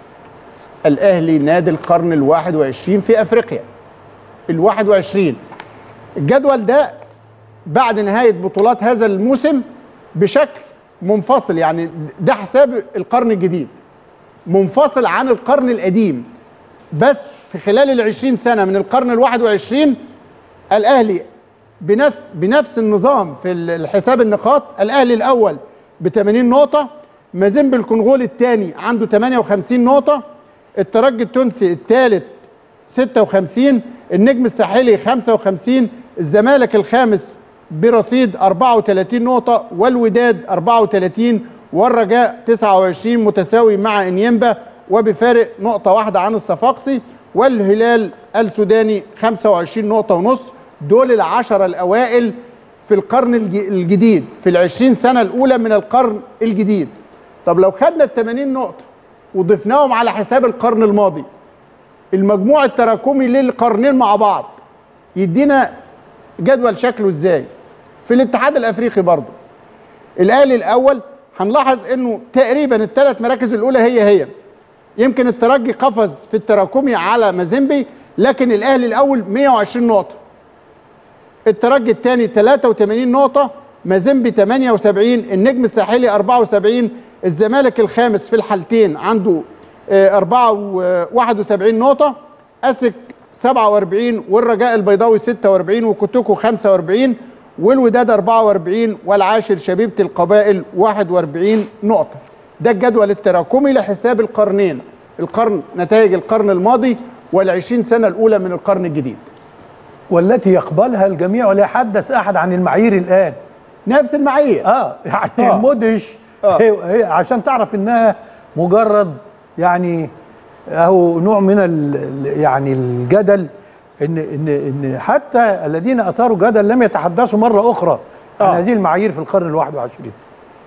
الاهلي نادي القرن الواحد وعشرين في افريقيا. الواحد وعشرين. الجدول ده بعد نهايه بطولات هذا الموسم بشكل منفصل، يعني ده حساب القرن الجديد منفصل عن القرن القديم. بس في خلال العشرين سنة من القرن الواحد وعشرين الأهلي بنفس بنفس النظام في الحساب النقاط. الأهلي الأول ب ثمانين نقطة، مازيمبي الكونغولي الثاني عنده ثمانية وخمسين نقطة، الترجي التونسي الثالث ستة وخمسين، النجم الساحلي خمسة وخمسين، الزمالك الخامس برصيد أربعة وثلاثين نقطة، والوداد أربعة وثلاثين، والرجاء تسعة وعشرين متساوي مع انيمبا وبفارق نقطة واحدة عن الصفاقسي، والهلال السوداني خمسة وعشرين نقطة ونص. دول العشرة الأوائل في القرن الجديد، في العشرين سنة الأولى من القرن الجديد. طب لو خدنا الثمانين نقطة وضفناهم على حساب القرن الماضي، المجموع التراكمي للقرنين مع بعض يدينا جدول شكله ازاي؟ في الاتحاد الافريقي برضه الاهلي الاول، هنلاحظ انه تقريبا الثلاث مراكز الاولى هي هي. يمكن الترجي قفز في التراكمي على مازيمبي، لكن الاهلي الاول مئة وعشرين نقطة. الترجي الثاني ثلاثة وثمانين نقطة، مازيمبي ثمانية وسبعين، النجم الساحلي أربعة وسبعين، الزمالك الخامس في الحالتين عنده أربعة وواحد وسبعين نقطة، أسك سبعة وأربعين، والرجاء البيضاوي ستة وأربعين، وكوتوكو خمسة وأربعين، والوداد أربعة وأربعين، والعاشر شبيبة القبائل واحد وأربعين نقطة. ده الجدول التراكمي لحساب القرنين، القرن نتائج القرن الماضي والعشرين سنة الأولى من القرن الجديد، والتي يقبلها الجميع ولا يحدث أحد عن المعايير الآن. نفس المعايير. اه يعني آه. المدهش آه. هي هي عشان تعرف انها مجرد يعني اهو نوع من يعني الجدل، ان ان ان حتى الذين اثاروا جدل لم يتحدثوا مره اخرى عن آه. هذه المعايير في القرن الواحد وعشرين.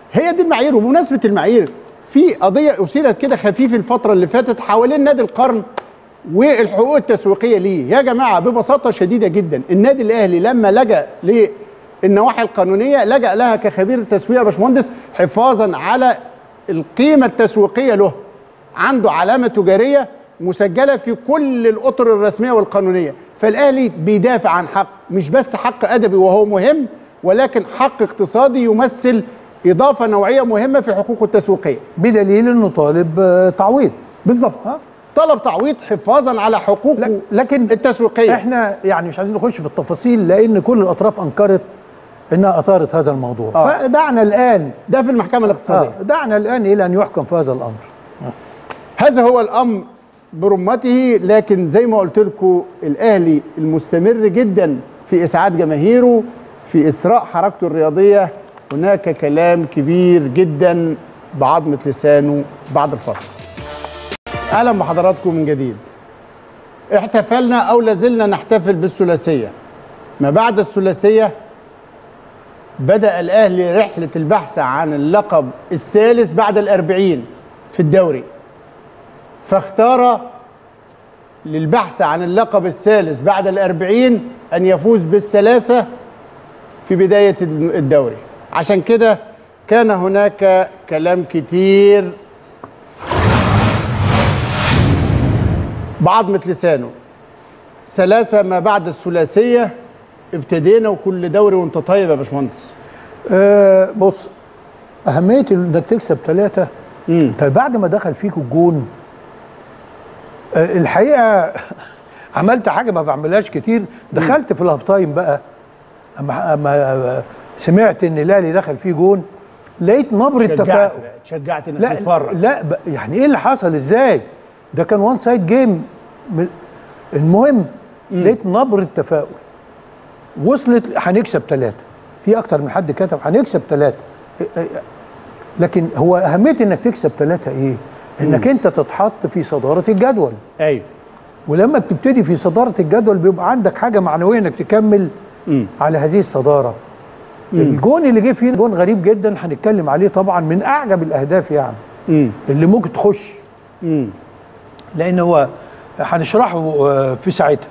هي دي المعايير. وبمناسبه المعايير، في قضيه اثيرت كده خفيف الفتره اللي فاتت حوالين نادي القرن والحقوق التسويقيه ليه. يا جماعه ببساطه شديده جدا، النادي الاهلي لما لجأ للنواحي القانونيه لجأ لها كخبير تسويق يا باشمهندس حفاظا على القيمه التسويقيه له. عنده علامه تجاريه مسجله في كل الاطر الرسميه والقانونيه، فالاهلي بيدافع عن حق، مش بس حق ادبي وهو مهم، ولكن حق اقتصادي يمثل اضافه نوعيه مهمه في حقوقه التسويقيه. بدليل انه طالب آه، تعويض. بالظبط، طلب تعويض حفاظا على حقوقه لكن التسويقيه. احنا يعني مش عايزين نخش في التفاصيل لان كل الاطراف انكرت انها اثارت هذا الموضوع. آه. فدعنا الان ده في المحكمه الاقتصاديه. آه. دعنا الان الى ان يحكم في هذا الامر. آه. هذا هو الامر برمته. لكن زي ما قلت لكم الاهلي المستمر جدا في اسعاد جماهيره، في اثراء حركته الرياضيه. هناك كلام كبير جدا بعظمه لسانه بعد الفصل. اهلا بحضراتكم من جديد. احتفلنا او لازلنا نحتفل بالثلاثيه. ما بعد الثلاثيه بدأ الاهلي رحله البحث عن اللقب الثالث بعد الأربعين في الدوري، فاختار للبحث عن اللقب الثالث بعد الأربعين أن يفوز بالثلاثة في بداية الدوري. عشان كده كان هناك كلام كتير بعظمة لسانه. ثلاثة ما بعد الثلاثية ابتدينا وكل دوري وانت طيب يا باشمهندس. أه بص، أهمية إنك تكسب ثلاثة. طيب بعد ما دخل فيك الجون الحقيقه عملت حاجه ما بعملهاش كتير. دخلت في الهاف تايم بقى اما اما سمعت ان الاهلي دخل فيه جون لقيت نبره تفاؤل. اتشجعت انك لا تتفرج. لا يعني ايه اللي حصل ازاي؟ ده كان وان سايد جيم. المهم لقيت نبره تفاؤل وصلت هنكسب ثلاثه. في اكتر من حد كتب هنكسب ثلاثه، لكن هو اهميه انك تكسب ثلاثه ايه؟ انك مم. انت تتحط في صداره الجدول. ايوه. ولما بتبتدي في صداره الجدول بيبقى عندك حاجه معنويه انك تكمل مم. على هذه الصداره. مم. الجون اللي جه فيه جون غريب جدا هنتكلم عليه طبعا، من اعجب الاهداف يعني مم. اللي ممكن تخش. مم. لان هو هنشرحه في ساعتها.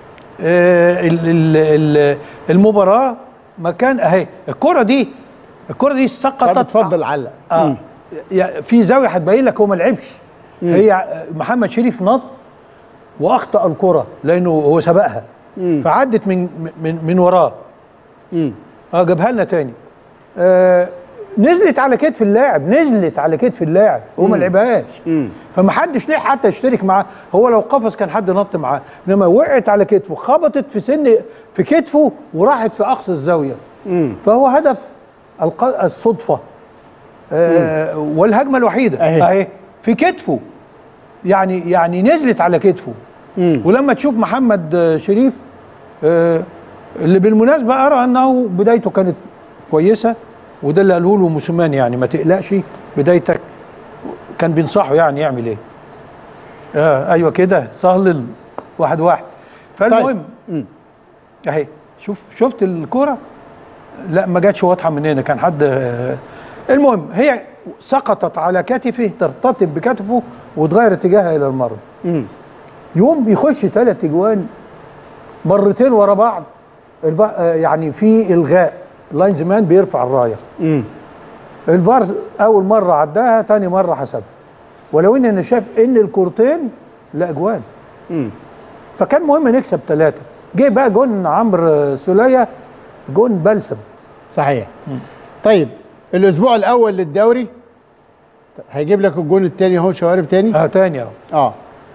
المباراه مكان اهي الكره دي الكره دي سقطت. اتفضل علق. اه في زاويه هتبين لك هو ما لعبش. هي محمد شريف نط واخطا الكره لانه هو سبقها فعدت من من من وراه. امم اه جابها لنا تاني. آه نزلت على كتف اللاعب، نزلت على كتف اللاعب هو ما لعبهاش. فما حدش ليه حتى يشترك معاه. هو لو قفز كان حد نط معاه، انما وقعت على كتفه، خبطت في سن في كتفه وراحت في اقصى الزاويه. مم. فهو هدف الصدفه. آه والهجمه الوحيده اهي في كتفه، يعني يعني نزلت على كتفه. مم. ولما تشوف محمد شريف آه اللي بالمناسبه ارى انه بدايته كانت كويسه، وده اللي قاله له موسيماني يعني ما تقلقش بدايتك، كان بينصحه يعني يعمل ايه. آه ايوه كده صهلل واحد واحد. فالمهم طيب. اهي شوف شفت الكوره، لا ما جاتش واضحه من هنا، كان حد آه المهم هي سقطت على كتفه، ترتطم بكتفه وتغير اتجاهها الى المرمى. يوم يخش ثلاث اجوان مرتين ورا بعض، يعني في الغاء اللاينز مان بيرفع الرايه. امم الفار اول مره عداها، ثاني مره حسبها، ولو ان انا شايف ان الكورتين لا اجوان. امم فكان مهم نكسب ثلاثه. جه بقى جون عمرو سوليه، جون بلسم. صحيح. مم. طيب الاسبوع الاول للدوري هيجيب لك الجون الثاني اهو، شوارب ثاني. اه ثاني اهو. اه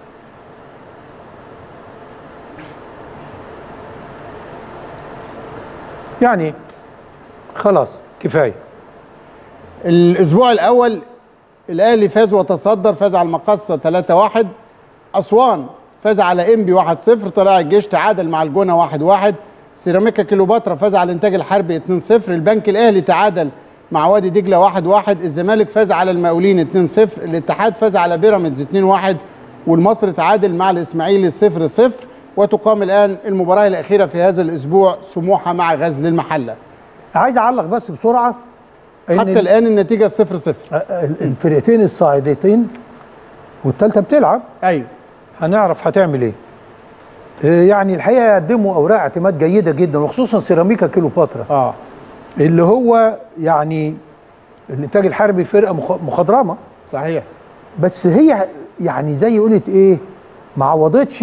يعني خلاص كفايه. الاسبوع الاول الاهلي فاز وتصدر، فاز على المقصه ثلاثة واحد، اسوان فاز على انبي واحد صفر، طلائع الجيش تعادل مع الجونه واحد واحد، سيراميكا كليوباترا فاز على الانتاج الحربي اتنين صفر، البنك الاهلي تعادل مع وادي دجله واحد واحد، الزمالك فاز على المقاولين اتنين صفر، الاتحاد فاز على بيراميدز اتنين واحد، والمصري تعادل مع الاسماعيلي صفر صفر. وتقام الان المباراه الاخيره في هذا الاسبوع، سموحه مع غزل المحله. عايز اعلق بس بسرعه حتى الان النتيجه صفر صفر. الفرقتين الصاعدتين والثالثه بتلعب. ايوه هنعرف هتعمل ايه. يعني الحقيقه يقدموا اوراق اعتماد جيده جدا، وخصوصا سيراميكا كيلوباترا اه اللي هو يعني الانتاج الحربي فرقه مخضرمه. صحيح. بس هي يعني زي قلت ايه، ما عوضتش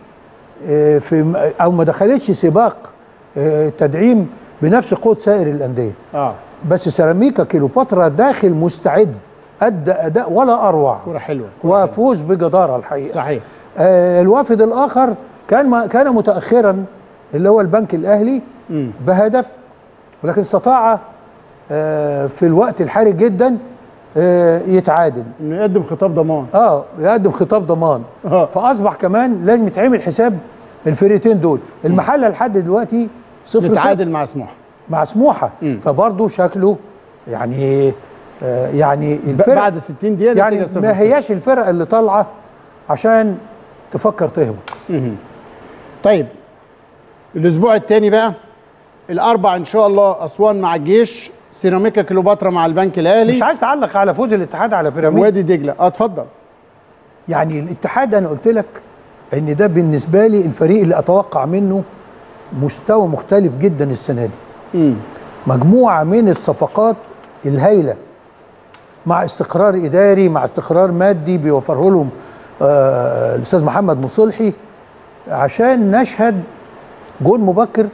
في او ما دخلتش سباق تدعيم بنفس قوه سائر الانديه. اه بس سيراميكا كيلوباترا داخل مستعد، ادى اداء ولا اروع. كوره حلوه وفوز بجداره الحقيقه. صحيح. آه الوافد الاخر كان ما كان متاخرا اللي هو البنك الاهلي م. بهدف، ولكن استطاع آه في الوقت الحرج جدا آه يتعادل، انه يقدم خطاب ضمان. اه يقدم خطاب ضمان. آه. فاصبح كمان لازم يتعمل حساب الفرقتين دول. المحله لحد دلوقتي صفر يتعادل مع سموحه مع سموحه، فبرضه شكله يعني آه يعني الفرق بعد ستين دقيقه يعني ما صفر هياش الفرق اللي طالعه عشان تفكر تهبط. طيب الاسبوع الثاني بقى الاربع ان شاء الله اسوان مع الجيش، سيراميكا كيلوباترا مع البنك الاهلي. مش عايز تعلق على فوز الاتحاد على بيراميدز وادي دجله. اه اتفضل. يعني الاتحاد انا قلت لك ان ده بالنسبه لي الفريق اللي اتوقع منه مستوى مختلف جدا السنه دي. امم مجموعه من الصفقات الهائله مع استقرار اداري، مع استقرار مادي بيوفره لهم آه الاستاذ محمد مصلحي، عشان نشهد جول مبكر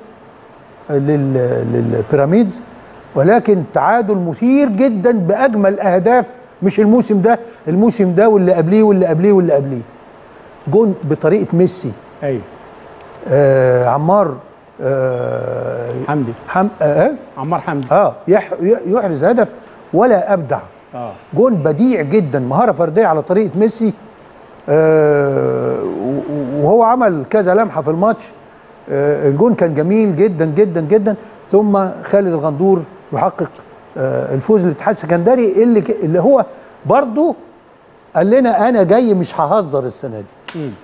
للبيراميدز، ولكن تعادل مثير جدا باجمل اهداف، مش الموسم ده، الموسم ده واللي قبليه واللي قبليه واللي قبليه. جول بطريقه ميسي. ايوه. آه عمار آه حمدي. حم آه عمار حمدي. اه يح يحرز هدف ولا ابدع. اه جول بديع جدا، مهاره فرديه على طريقه ميسي. آه وهو عمل كذا لمحه في الماتش. آه الجون كان جميل جدا جدا جدا. ثم خالد الغندور يحقق آه الفوز للاتحاد السكندري اللي اللي هو برضه قال لنا انا جاي مش ههزر السنه دي. مم.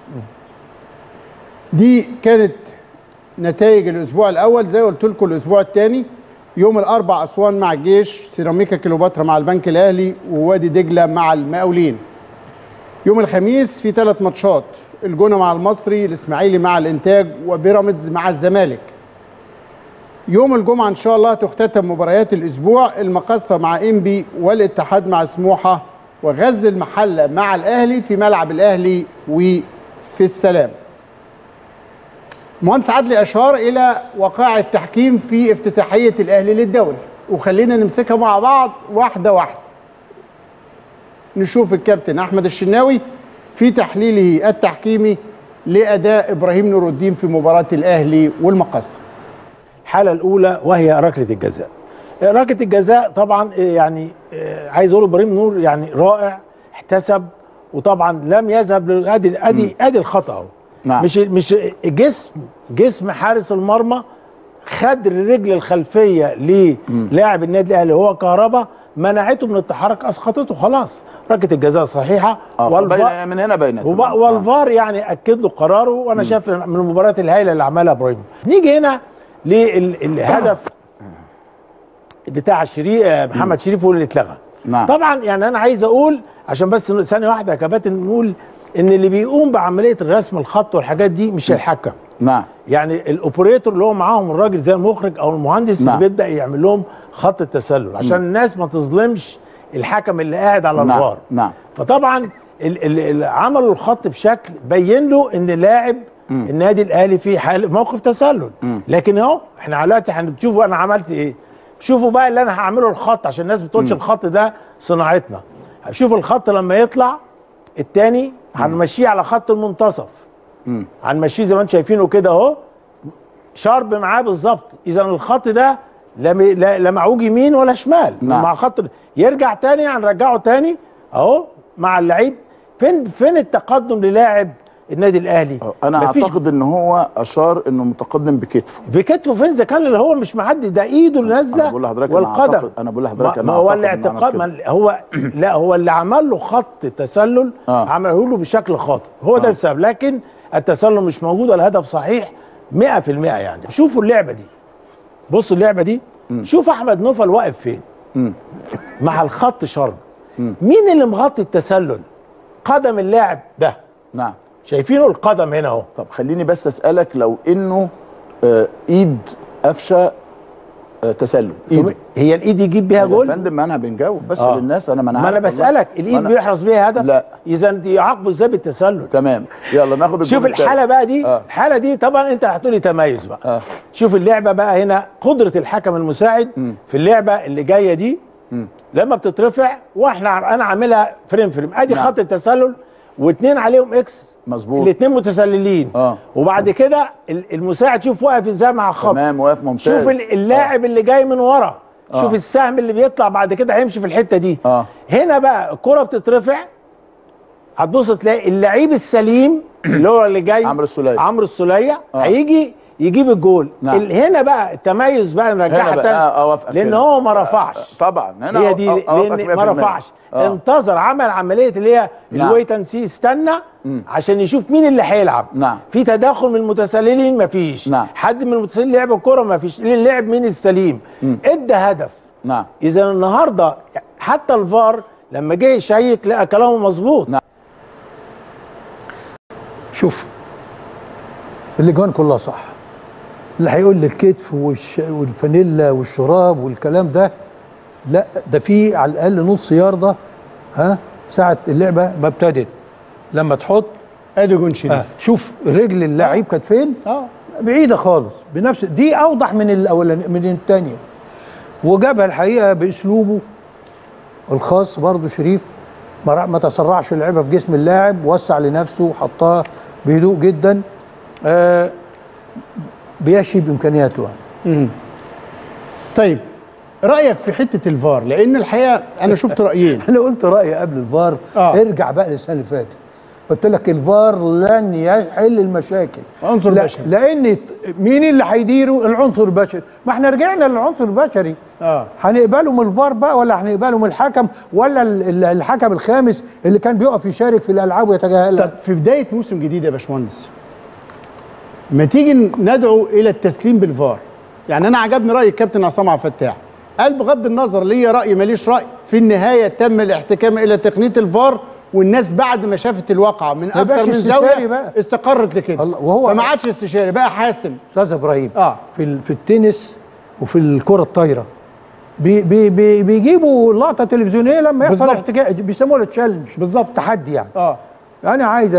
دي كانت نتائج الاسبوع الاول. زي ما قلت لكم الاسبوع الثاني يوم الاربع اسوان مع الجيش، سيراميكا كيلوباترا مع البنك الاهلي، ووادي دجله مع المقاولين. يوم الخميس في ثلاث ماتشات، الجونه مع المصري، الاسماعيلي مع الانتاج، وبيراميدز مع الزمالك. يوم الجمعه ان شاء الله تختتم مباريات الاسبوع، المقصه مع انبي، والاتحاد مع سموحه، وغزل المحله مع الاهلي في ملعب الاهلي وفي السلام. مهندس عدلي اشار الى وقائع التحكيم في افتتاحيه الاهلي للدوري، وخلينا نمسكها مع بعض واحده واحده. نشوف الكابتن احمد الشناوي في تحليله التحكيمي لاداء ابراهيم نور الدين في مباراه الاهلي والمقصه. الحاله الاولى وهي ركله الجزاء. ركله الجزاء طبعا يعني عايز اقول ابراهيم نور يعني رائع، احتسب، وطبعا لم يذهب ادي ادي ادي الخطا اهو. نعم. مش مش جسم جسم حارس المرمى خد الرجل الخلفيه للاعب النادي الاهلي هو كهربا، منعته من التحرك، اسقطته، خلاص ركله الجزاء صحيحه. والفار من هنا بينت، والفار يعني اكد له قراره، وانا شايف من المباريات الهائله اللي عملها ابراهيم. نيجي هنا للهدف بتاع شريف محمد شريف هو اللي اتلغى. نعم. طبعا يعني انا عايز اقول عشان بس ثانيه واحده يا كباتن، نقول ان اللي بيقوم بعمليه الرسم الخط والحاجات دي مش الحكم. نعم. يعني الاوبريتور اللي هو معاهم الراجل زي المخرج او المهندس. نعم. اللي بيبدا يعمل لهم خط التسلل عشان م. الناس ما تظلمش الحكم اللي قاعد على نعم. الفار. نعم. فطبعا اللي عملوا الخط بشكل بين له ان لاعب النادي الاهلي في حال موقف تسلل. م. لكن اهو احنا دلوقتي هنشوفوا انا عملت ايه. شوفوا بقى اللي انا هعمله الخط عشان الناس ما تقولش الخط ده صناعتنا. شوفوا الخط لما يطلع الثاني هنمشيه على خط المنتصف. امم هنمشيه زي ما انتم شايفينه كده اهو، شارب معاه بالظبط. اذا الخط ده لا لا معوج يمين ولا شمال. نعم. مع خط يرجع تاني هنرجعه تاني اهو مع اللعيب. فين فين التقدم للاعب النادي الاهلي؟ انا اعتقد ان هو اشار انه متقدم بكتفه. بكتفه فين؟ اذا كان اللي هو مش معدي ده ايده اللي نازله والقدم. انا بقول لحضرتك ما هو الاعتقاد هو لا هو اللي عمل له خط تسلل آه. عمله له بشكل خاطئ، هو آه. ده السبب. لكن التسلل مش موجود والهدف صحيح مئة في المئة. يعني شوفوا اللعبه دي، بصوا اللعبه دي. م. شوف احمد نوفل واقف فين. م. مع الخط شرب. مين اللي مغطي التسلل؟ قدم اللاعب ده. نعم. شايفينه القدم هنا اهو. طب خليني بس اسالك، لو انه آه ايد قفشه آه تسلل، ايده هي الايد يجيب بيها جول؟ يا فندم ما انا بنجاوب بس آه. للناس، انا ما انا ما انا بسالك الايد بيحرز بيها هدف؟ لا. اذا يعاقبوا ازاي بالتسلل؟ تمام، يلا ناخد شوف الحاله بقى دي. آه. الحاله دي طبعا انت هتقولي تميز بقى. آه. شوف اللعبه بقى هنا، قدره الحكم المساعد م. في اللعبه اللي جايه دي م. لما بتترفع، واحنا انا عاملها فريم فريم، ادي نعم. خط التسلل واثنين عليهم اكس، مظبوط، الاثنين متسللين. اه وبعد كده المساعد شوف واقف ازاي مع الخط. تمام، واقف ممتاز. شوف اللاعب آه. اللي جاي من ورا، آه. شوف السهم اللي بيطلع بعد كده هيمشي في الحته دي. اه هنا بقى الكره بتترفع، هتبص تلاقي اللعيب السليم اللي هو اللي جاي عمرو السوليه عمرو السوليه آه. هيجي يجيب الجول. نعم. هنا بقى التميز بقى نرجعها تاني، آه لان هو ما رفعش. آه طبعا هنا هي دي لان ما رفعش. آه. انتظر، عمل عمليه اللي هي نعم. الويت اند سي، استنى م. عشان يشوف مين اللي هيلعب. نعم. في تداخل من المتسللين مفيش. نعم. حد من المتسللين لعب الكوره مفيش، لعب مين السليم. م. ادى هدف. نعم. اذا النهارده حتى الفار لما جه يشيك لقى كلامه مظبوط. نعم. شوف الاجوان كلها صح، اللي هيقول لي الكتف والش... والفانيلا والشراب والكلام ده لا، ده في على الاقل نص يارده ها ساعه اللعبه ما ابتدت لما تحط ادي جون شريف. آه. شوف رجل اللاعب كانت فين؟ اه بعيده خالص، بنفس دي اوضح من الاولانيه من الثانيه، وجابها الحقيقه باسلوبه الخاص برضه شريف، ما, ما تسرعش اللعبه في جسم اللاعب، وسع لنفسه وحطها بهدوء جدا. آه بيشي بامكانياته. امم طيب رايك في حته الفار؟ لان الحقيقه انا شفت رايين. انا قلت رايي قبل الفار. آه. ارجع بقى للسنه اللي فاتت، قلت لك الفار لن يحل المشاكل، عنصر لا بشري، لان مين اللي هيديره؟ العنصر البشري. ما احنا رجعنا للعنصر البشري. اه هنقبله من الفار بقى ولا هنقبله من الحكم ولا الحكم الخامس اللي كان بيقف يشارك في الالعاب ويتجاهلها؟ طب في بدايه موسم جديد يا باشمهندس، ما تيجي ندعو الى التسليم بالفار. يعني انا عجبني راي الكابتن عصام عبد الفتاح، قال بغض النظر ليا راي ماليش راي، في النهايه تم الاحتكام الى تقنيه الفار، والناس بعد ما شافت الواقعه من اكتر من زاويه بقى استقرت لكده، وهو فما عادش استشاري بقى حاسم. استاذ ابراهيم اه في في التنس وفي الكره الطايره بي بي بي بيجيبوا لقطه تلفزيونيه لما يحصل احتكاك، بيسموها التشالنج بالظبط، تحدي يعني. اه انا عايز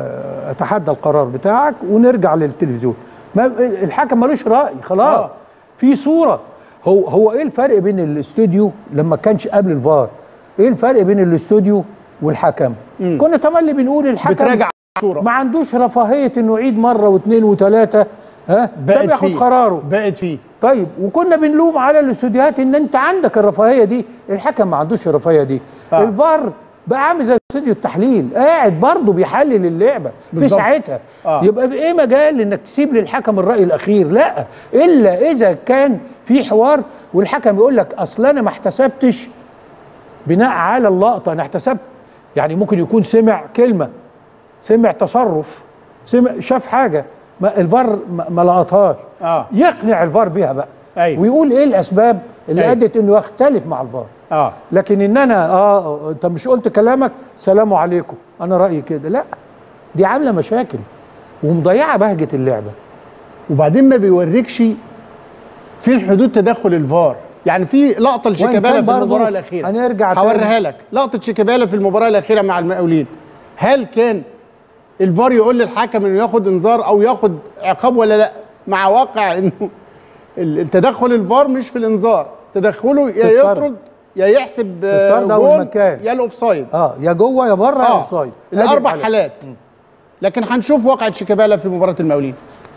اتحدى القرار بتاعك ونرجع للتلفزيون. ما الحكم ملوش راي خلاص. آه. في صوره. هو هو ايه الفرق بين الاستوديو لما كانش قبل الفار؟ ايه الفرق بين الاستوديو والحكم؟ مم. كنا تملي بنقول الحكم بتراجع الصوره، ما عندوش رفاهيه انه يعيد مره واثنين وثلاثه، ها ده بياخد قراره. بقت فيه. طيب وكنا بنلوم على الاستوديوهات ان انت عندك الرفاهيه دي، الحكم ما عندوش الرفاهيه دي. آه. الفار بقى عامل زي استوديو التحليل، قاعد برضه بيحلل اللعبه في ساعتها. آه. يبقى في ايه مجال انك تسيب للحكم الراي الاخير؟ لا، الا اذا كان في حوار والحكم يقول لك اصل انا ما احتسبتش بناء على اللقطه، انا احتسبت يعني ممكن يكون سمع كلمه، سمع تصرف، سمع شاف حاجه ما الفار ما لقطهاش. آه. يقنع الفار بيها بقى. أيوه. ويقول ايه الاسباب اللي أيوه. ادت انه يختلف مع الفار. اه لكن ان انا اه انت مش قلت كلامك سلام عليكم انا رايي كده، لا، دي عامله مشاكل ومضيعه بهجه اللعبه. وبعدين ما بيوريكش فين حدود تدخل الفار. يعني في لقطه لشيكابالا في المباراه الاخيره، هنرجع هوريها لك، لقطه شيكابالا في المباراه الاخيره مع المقاولين، هل كان الفار يقول للحكم انه ياخد انذار او ياخد عقاب ولا لا؟ مع واقع انه التدخل الفار مش في الانذار، تدخله يا يطرد يا يحسب جول يا الاوفسايد. اه يا جوه يا بره يا اوفسايد، الاربع حالات. م. لكن هنشوف واقعه شيكابالا في مباراه المقاولين.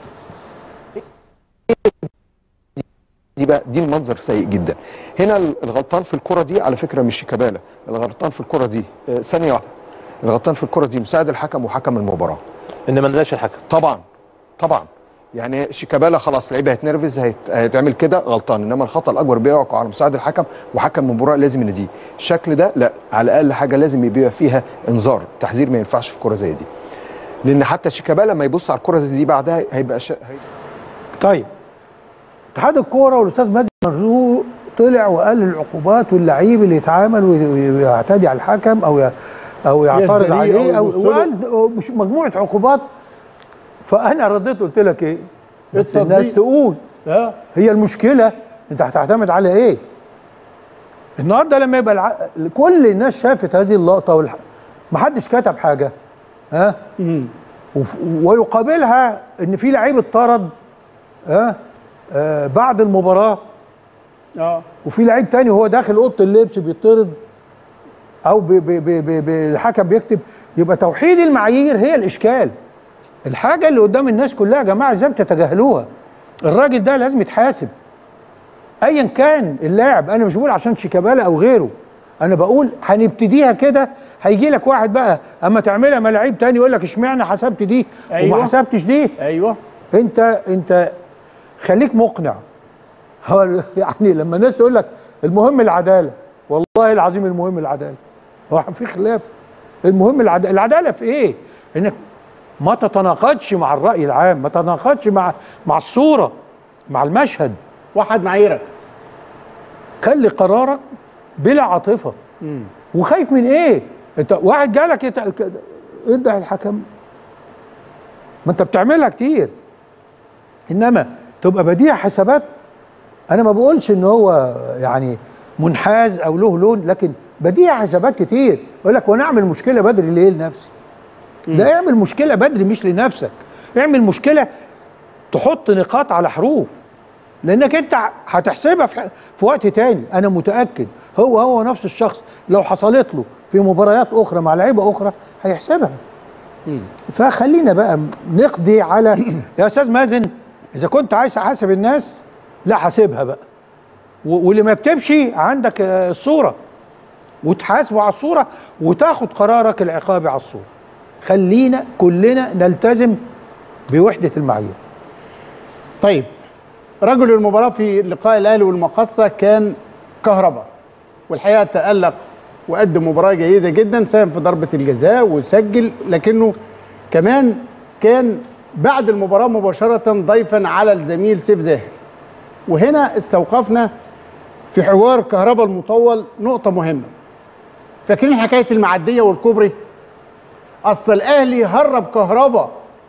دي بقى دي المنظر سيء جدا. هنا الغلطان في الكره دي على فكره مش شيكابالا، الغلطان في الكره دي آه ثانيه واحده، الغلطان في الكره دي مساعد الحكم وحكم المباراه. ان ما نداش الحكم. طبعا طبعا يعني شيكابالا خلاص لعيبه هيتنرفز هيت... هيتعمل كده غلطان، انما الخطا الاكبر بيقع على مساعد الحكم وحكم المباراه لازم يناديه. الشكل ده لا، على الاقل حاجه لازم يبقى فيها انذار، تحذير ما ينفعش في كره زي دي. لان حتى شيكابالا لما يبص على الكره زي دي بعدها هيبقى ش... هي... طيب اتحاد الكوره والاستاذ مجدي مرزوق طلع وقال العقوبات واللعيب اللي يتعامل ويعتدي على الحكم او او يعترض عليه او وقال مجموعه عقوبات. فانا رديت قلت لك ايه؟ بس الناس تقول هي المشكله انت هتعتمد على ايه؟ النهارده لما يبقى الع... كل الناس شافت هذه اللقطه والح... ما حدش كتب حاجه ها وف... ويقابلها ان في لعيب اتطرد ها آه بعد المباراه اه وفي لعيب تاني وهو داخل اوضه اللبس بيطرد او ب... ب... ب... ب... ب... الحكم بيكتب. يبقى توحيد المعايير هي الاشكال. الحاجه اللي قدام الناس كلها يا جماعه ازاي بتتجاهلوها؟ الراجل ده لازم يتحاسب ايا كان اللاعب. انا مش بقول عشان شيكابالا او غيره، انا بقول هنبتديها كده. هيجي لك واحد بقى اما تعملها مع لعيب تاني يقول لك اشمعنى حسبت دي أيوة. وما حسبتش دي. ايوه انت انت خليك مقنع. هو يعني لما الناس تقول لك المهم العداله، والله العظيم المهم العداله. هو في خلاف؟ المهم العداله. العداله في ايه؟ انك ما تتناقضش مع الراي العام، ما تتناقضش مع مع الصوره، مع المشهد. واحد معاييرك. خلي قرارك بلا عاطفه. مم. وخايف من ايه؟ انت واحد جالك ادعي الحكم، ما انت بتعملها كتير. انما تبقى بديع حسابات. انا ما بقولش ان هو يعني منحاز او له لون، لكن بديع حسابات كتير. يقول لك وانا اعمل مشكله بدري ليه لنفسي؟ لا، اعمل مشكله بدري مش لنفسك، اعمل مشكله تحط نقاط على حروف، لانك انت هتحسبها في, في وقت تاني. انا متاكد هو هو نفس الشخص لو حصلت له في مباريات اخرى مع لعيبه اخرى هيحسبها. فخلينا بقى نقضي على يا استاذ مازن، اذا كنت عايز احاسب الناس لا حاسبها بقى، واللي ما يكتبش عندك الصوره وتحاسبه على الصوره وتاخد قرارك العقابي على الصوره. خلينا كلنا نلتزم بوحده المعايير. طيب، رجل المباراه في لقاء الاهلي والمقصه كان كهربا، والحقيقه تألق وقدم مباراه جيده جدا، ساهم في ضربه الجزاء وسجل، لكنه كمان كان بعد المباراه مباشره ضيفا على الزميل سيف زاهر. وهنا استوقفنا في حوار كهربا المطول نقطه مهمه. فاكرين حكايه المعديه والكوبري؟ اصل الاهلي هرب كهربا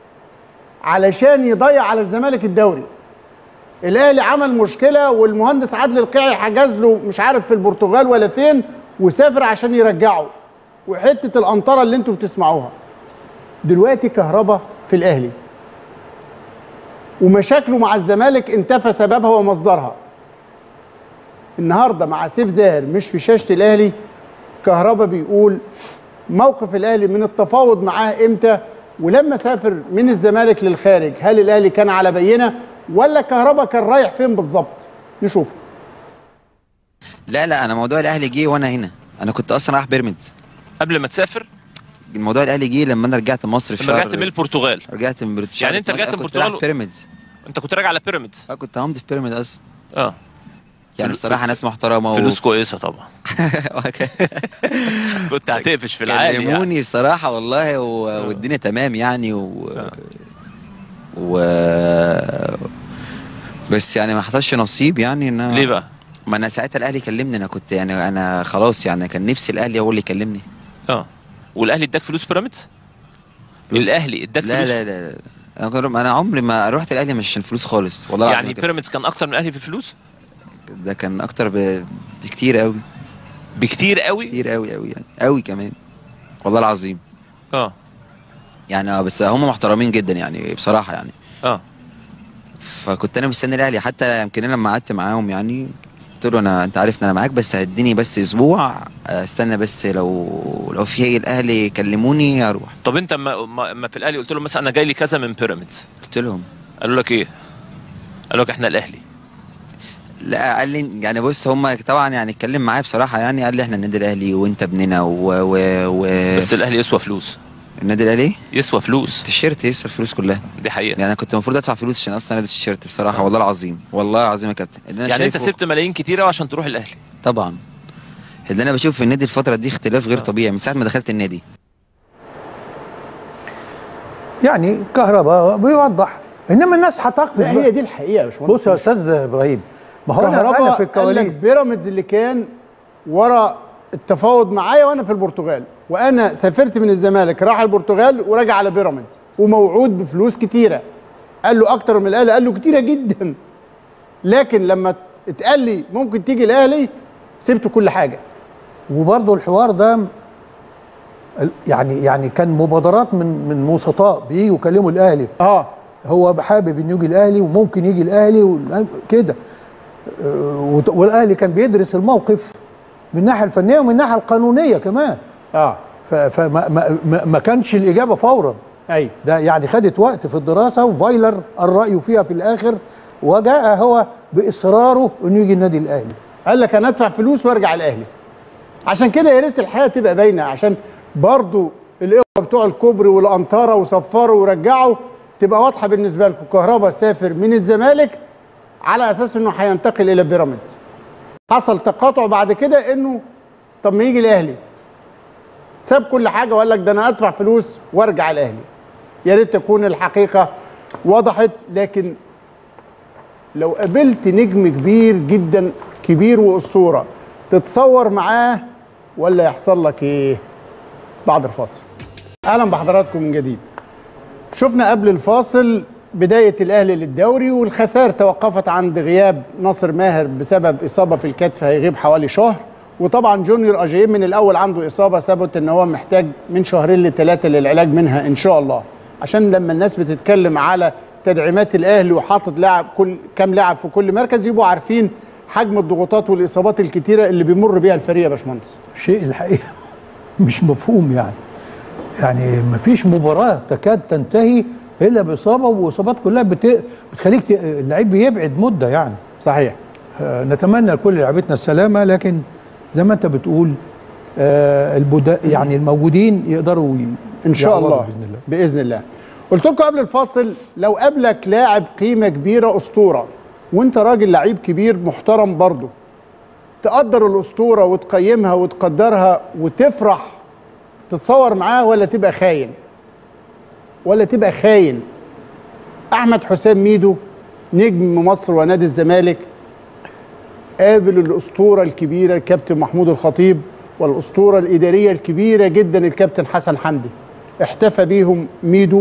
علشان يضيع على الزمالك الدوري. الاهلي عمل مشكله والمهندس عادل القيعي حجز له مش عارف في البرتغال ولا فين وسافر عشان يرجعه، وحته القنطره اللي انتوا بتسمعوها. دلوقتي كهربا في الاهلي ومشاكله مع الزمالك انتفى سببها ومصدرها. النهارده مع سيف زاهر مش في شاشه الاهلي، كهربا بيقول موقف الاهلي من التفاوض معاه امتى، ولما سافر من الزمالك للخارج هل الاهلي كان على بينه ولا كهربا كان رايح فين بالظبط؟ نشوف. لا لا، انا موضوع الاهلي جه وانا هنا، انا كنت اصلا رايح بيراميدز قبل ما تسافر. الموضوع الاهلي جه لما انا رجعت مصر في لما شهر. رجعت من البرتغال. رجعت من البرتغال. يعني انت رجعت من البرتغال كنت بيراميدز. انت كنت راجع على بيراميدز؟ اه كنت همضي في بيراميدز اصلا. اه يعني بصراحه ناس محترمه فلوس و... كويسه طبعا. كنت هتقفش في العالي كلموني يعني. الصراحه والله و... والدنيا تمام يعني و... و بس يعني ما حصلش نصيب يعني. ان ليه بقى؟ ما انا ساعتها الاهلي كلمني، انا كنت يعني انا خلاص يعني كان نفسي الاهلي هو اللي يكلمني. اه والاهلي اداك فلوس بيراميدز؟ الاهلي اداك لا فلوس؟ لا لا لا انا انا عمري ما رحت الاهلي مش عشان فلوس خالص والله العظيم. يعني بيراميدز كان اكتر من الاهلي في الفلوس؟ ده كان اكتر ب... بكتير قوي. بكتير قوي؟ كتير قوي قوي يعني قوي كمان والله العظيم. اه يعني اه بس هم محترمين جدا يعني بصراحه يعني. اه فكنت انا مستني الاهلي، حتى يمكن انا لما قعدت معاهم يعني قلت له انا انت عارف ان انا معاك بس هديني بس اسبوع استنى، بس لو لو في الاهلي كلموني اروح. طب انت ما, ما في الاهلي قلت لهم مثلا انا جاي لي كذا من بيراميدز؟ قلت لهم. قالوا لك ايه؟ قالوا لك احنا الاهلي. لا قال لي يعني بص هم طبعا يعني اتكلم معايا بصراحه يعني قال لي احنا النادي الاهلي وانت ابننا و, و, و بس الاهلي يسوى فلوس. النادي الاهلي يسوى فلوس. التيشيرت يسوى الفلوس كلها. دي حقيقه. يعني انا كنت المفروض ادفع فلوس عشان اصلا البس التيشيرت بصراحه. والله العظيم والله العظيم يا كابتن. يعني انت سبت ملايين كتيره عشان تروح الاهلي؟ طبعا. اللي انا بشوف في النادي الفتره دي اختلاف غير طبيعي من ساعه ما دخلت النادي. يعني كهربا بيوضح، انما الناس هتقفز. لا هي دي الحقيقه يا باشمهندس. بص يا استاذ ابراهيم، ما هو انا كهربا أنا في قال لك الكواليس بيراميدز اللي كان ورا التفاوض معايا وانا في البرتغال، وانا سافرت من الزمالك راح البرتغال وراجع على بيراميدز وموعود بفلوس كتيره. قال له اكتر من الاهلي؟ قال له كتيره جدا. لكن لما اتقال لي ممكن تيجي الاهلي سبت كل حاجه. وبرضه الحوار ده يعني يعني كان مبادرات من من وسطاء بييجوا يكلموا الاهلي. اه هو حابب انه يجي الاهلي وممكن يجي الاهلي كده. والاهلي كان بيدرس الموقف من الناحيه الفنيه ومن الناحيه القانونيه كمان. اه فما ما, ما, ما كانش الاجابه فورا. ايوه ده يعني خدت وقت في الدراسه، وفايلر قال رايه فيها في الاخر، وجاء هو باصراره انه يجي النادي الاهلي. قال لك انا ادفع فلوس وارجع الاهلي. عشان كده يا ريت الحقيقه تبقى باينه، عشان برضو الاخوه بتوع الكوبري والانطره وصفروا ورجعوا تبقى واضحه بالنسبه لكم. كهربا سافر من الزمالك على اساس انه هينتقل الى بيراميدز. حصل تقاطع بعد كده انه طب ما يجي الاهلي. ساب كل حاجه وقال لك ده انا ادفع فلوس وارجع الاهلي. يا ريت تكون الحقيقه وضحت. لكن لو قابلت نجم كبير جدا، كبير واسطوره، تتصور معاه ولا يحصل لك ايه؟ بعد الفاصل. اهلا بحضراتكم من جديد. شفنا قبل الفاصل بدايه الاهلي للدوري، والخسائر توقفت عند غياب ناصر ماهر بسبب اصابه في الكتف هيغيب حوالي شهر، وطبعا جونيور اجاييه من الاول عنده اصابه ثبت ان هو محتاج من شهرين لثلاثه للعلاج منها ان شاء الله. عشان لما الناس بتتكلم على تدعيمات الاهلي وحاطط لاعب كل كام لاعب في كل مركز يبقوا عارفين حجم الضغوطات والاصابات الكتيره اللي بيمر بيها الفريق يا باشمهندس. شيء الحقيقه مش مفهوم يعني. يعني مفيش مباراه تكاد تنتهي الا باصابه، واصابات كلها بت... بتخليك ت... اللعيب بيبعد مده يعني. صحيح. آه نتمنى لكل لعيبتنا السلامه، لكن زي ما انت بتقول آه البدا يعني الموجودين يقدروا ي... ان شاء الله باذن الله. باذن الله. قلت لكم قبل الفاصل لو قابلك لاعب قيمه كبيره اسطوره وانت راجل لعيب كبير محترم برضه، تقدر الاسطوره وتقيمها وتقدرها وتفرح تتصور معاه ولا تبقى خاين؟ ولا تبقى خاين؟ احمد حسام ميدو نجم مصر ونادي الزمالك قابل الاسطوره الكبيره الكابتن محمود الخطيب والاسطوره الاداريه الكبيره جدا الكابتن حسن حمدي. احتفى بيهم ميدو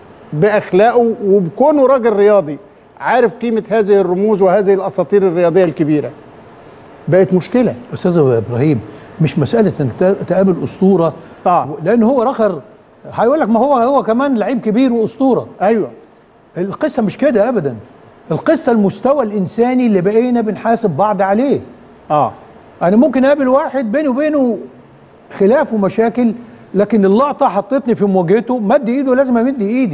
باخلاقه وبكونه راجل رياضي عارف قيمه هذه الرموز وهذه الاساطير الرياضيه الكبيره. بقت مشكله استاذ ابراهيم، مش مساله ان تقابل اسطوره آه. لان هو رخر هيقول لك ما هو هو كمان لعيب كبير واسطوره. ايوه القصه مش كده ابدا. القصه المستوى الانساني اللي بقينا بنحاسب بعض عليه. اه انا ممكن اقابل واحد بيني وبينه خلاف ومشاكل، لكن اللقطه حطتني في مواجهته، مد ايده لازم امد ايدي.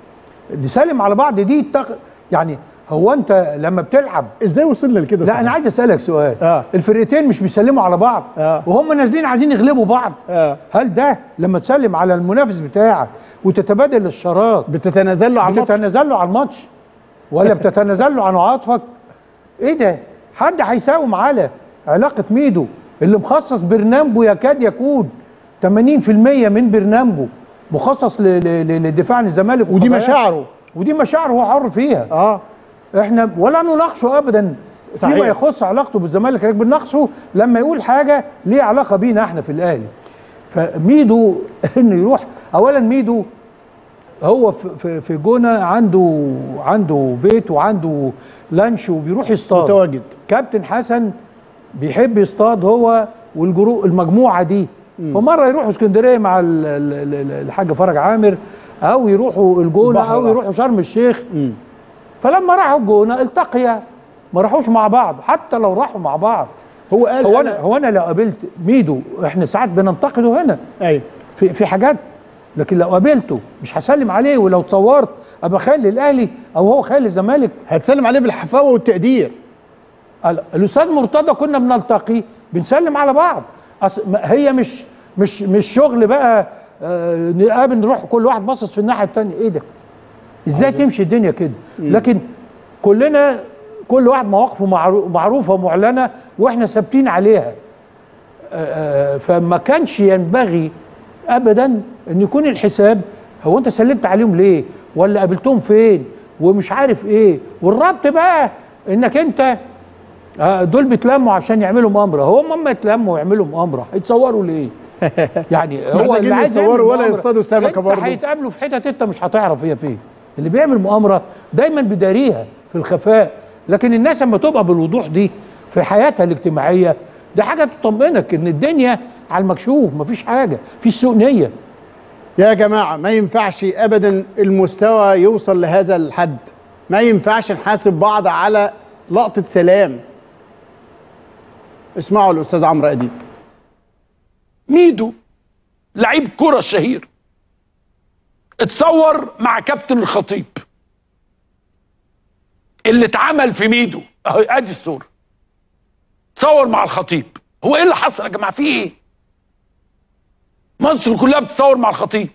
نسلم على بعض دي التق... يعني هو انت لما بتلعب ازاي وصلنا لكده؟ لا انا عايز اسالك سؤال. آه. الفرقتين مش بيسلموا على بعض آه. وهم نازلين عايزين يغلبوا بعض. آه. هل ده لما تسلم على المنافس بتاعك وتتبادل الشارات بتتنازل له على الماتش؟ بتتنازل له على الماتش ولا بتتنازل له عن عواطفك؟ ايه ده؟ حد هيساوم على علاقه ميدو اللي مخصص برنامجه يكاد يكون ثمانين في المية من برنامجه مخصص للدفاع عن الزمالك، ودي مشاعره ودي مشاعره هو حر فيها. اه احنا ولا نناقشه ابدا صحيح. فيما يخص علاقته بالزمالك، لكن بنناقشه لما يقول حاجه ليه علاقه بينا احنا في الاهلي. فميدو انه يروح، اولا ميدو هو في في جونه عنده عنده بيت وعنده لانش وبيروح يصطاد متواجد. كابتن حسن بيحب يصطاد هو والجرو المجموعه دي. م. فمره يروحوا اسكندريه مع الحاج فرج عامر، او يروحوا الجونه او يروحوا شرم الشيخ. م. فلما راحوا الجونه التقيا، ما راحوش مع بعض. حتى لو راحوا مع بعض هو قال هو انا هو انا لو قابلت ميدو، احنا ساعات بننتقده هنا ايوه في في حاجات، لكن لو قابلته مش هسلم عليه، ولو اتصورت ابقى خاين للاهلي او هو خاين للزمالك هتسلم عليه بالحفاوه والتقدير. الاستاذ مرتضى كنا بنلتقي بنسلم على بعض. هي مش مش مش شغل بقى آه نقابل نروح كل واحد باصص في الناحيه الثانيه. ايه ده؟ ازاي تمشي الدنيا كده؟ لكن كلنا كل واحد مواقفه معروفه ومعلنه واحنا ثابتين عليها. آه آه فما كانش ينبغي ابدا ان يكون الحساب هو انت سلمت عليهم ليه؟ ولا قابلتهم فين؟ ومش عارف ايه، والربط بقى انك انت آه دول بيتلموا عشان يعملوا مؤامره، هم اما يتلموا ويعملوا مؤامره هيتصوروا ليه؟ يعني هو اللي عايز يتصوروا ولا يصطادوا سمكه برضه. هيتقابلوا في حتت انت مش هتعرف هي فين. اللي بيعمل مؤامره دايما بيداريها في الخفاء، لكن الناس لما تبقى بالوضوح دي في حياتها الاجتماعيه ده حاجه تطمئنك ان الدنيا على المكشوف، مفيش حاجه، في سوء نيه. يا جماعه ما ينفعش ابدا المستوى يوصل لهذا الحد، ما ينفعش نحاسب بعض على لقطه سلام. اسمعوا الاستاذ عمرو اديب. ميدو لعيب كرة شهير اتصور مع كابتن الخطيب اللي اتعمل في ميدو اهو، ادي الصورة، اتصور مع الخطيب. هو ايه اللي حصل يا جماعة؟ في ايه؟ مصر كلها بتتصور مع الخطيب،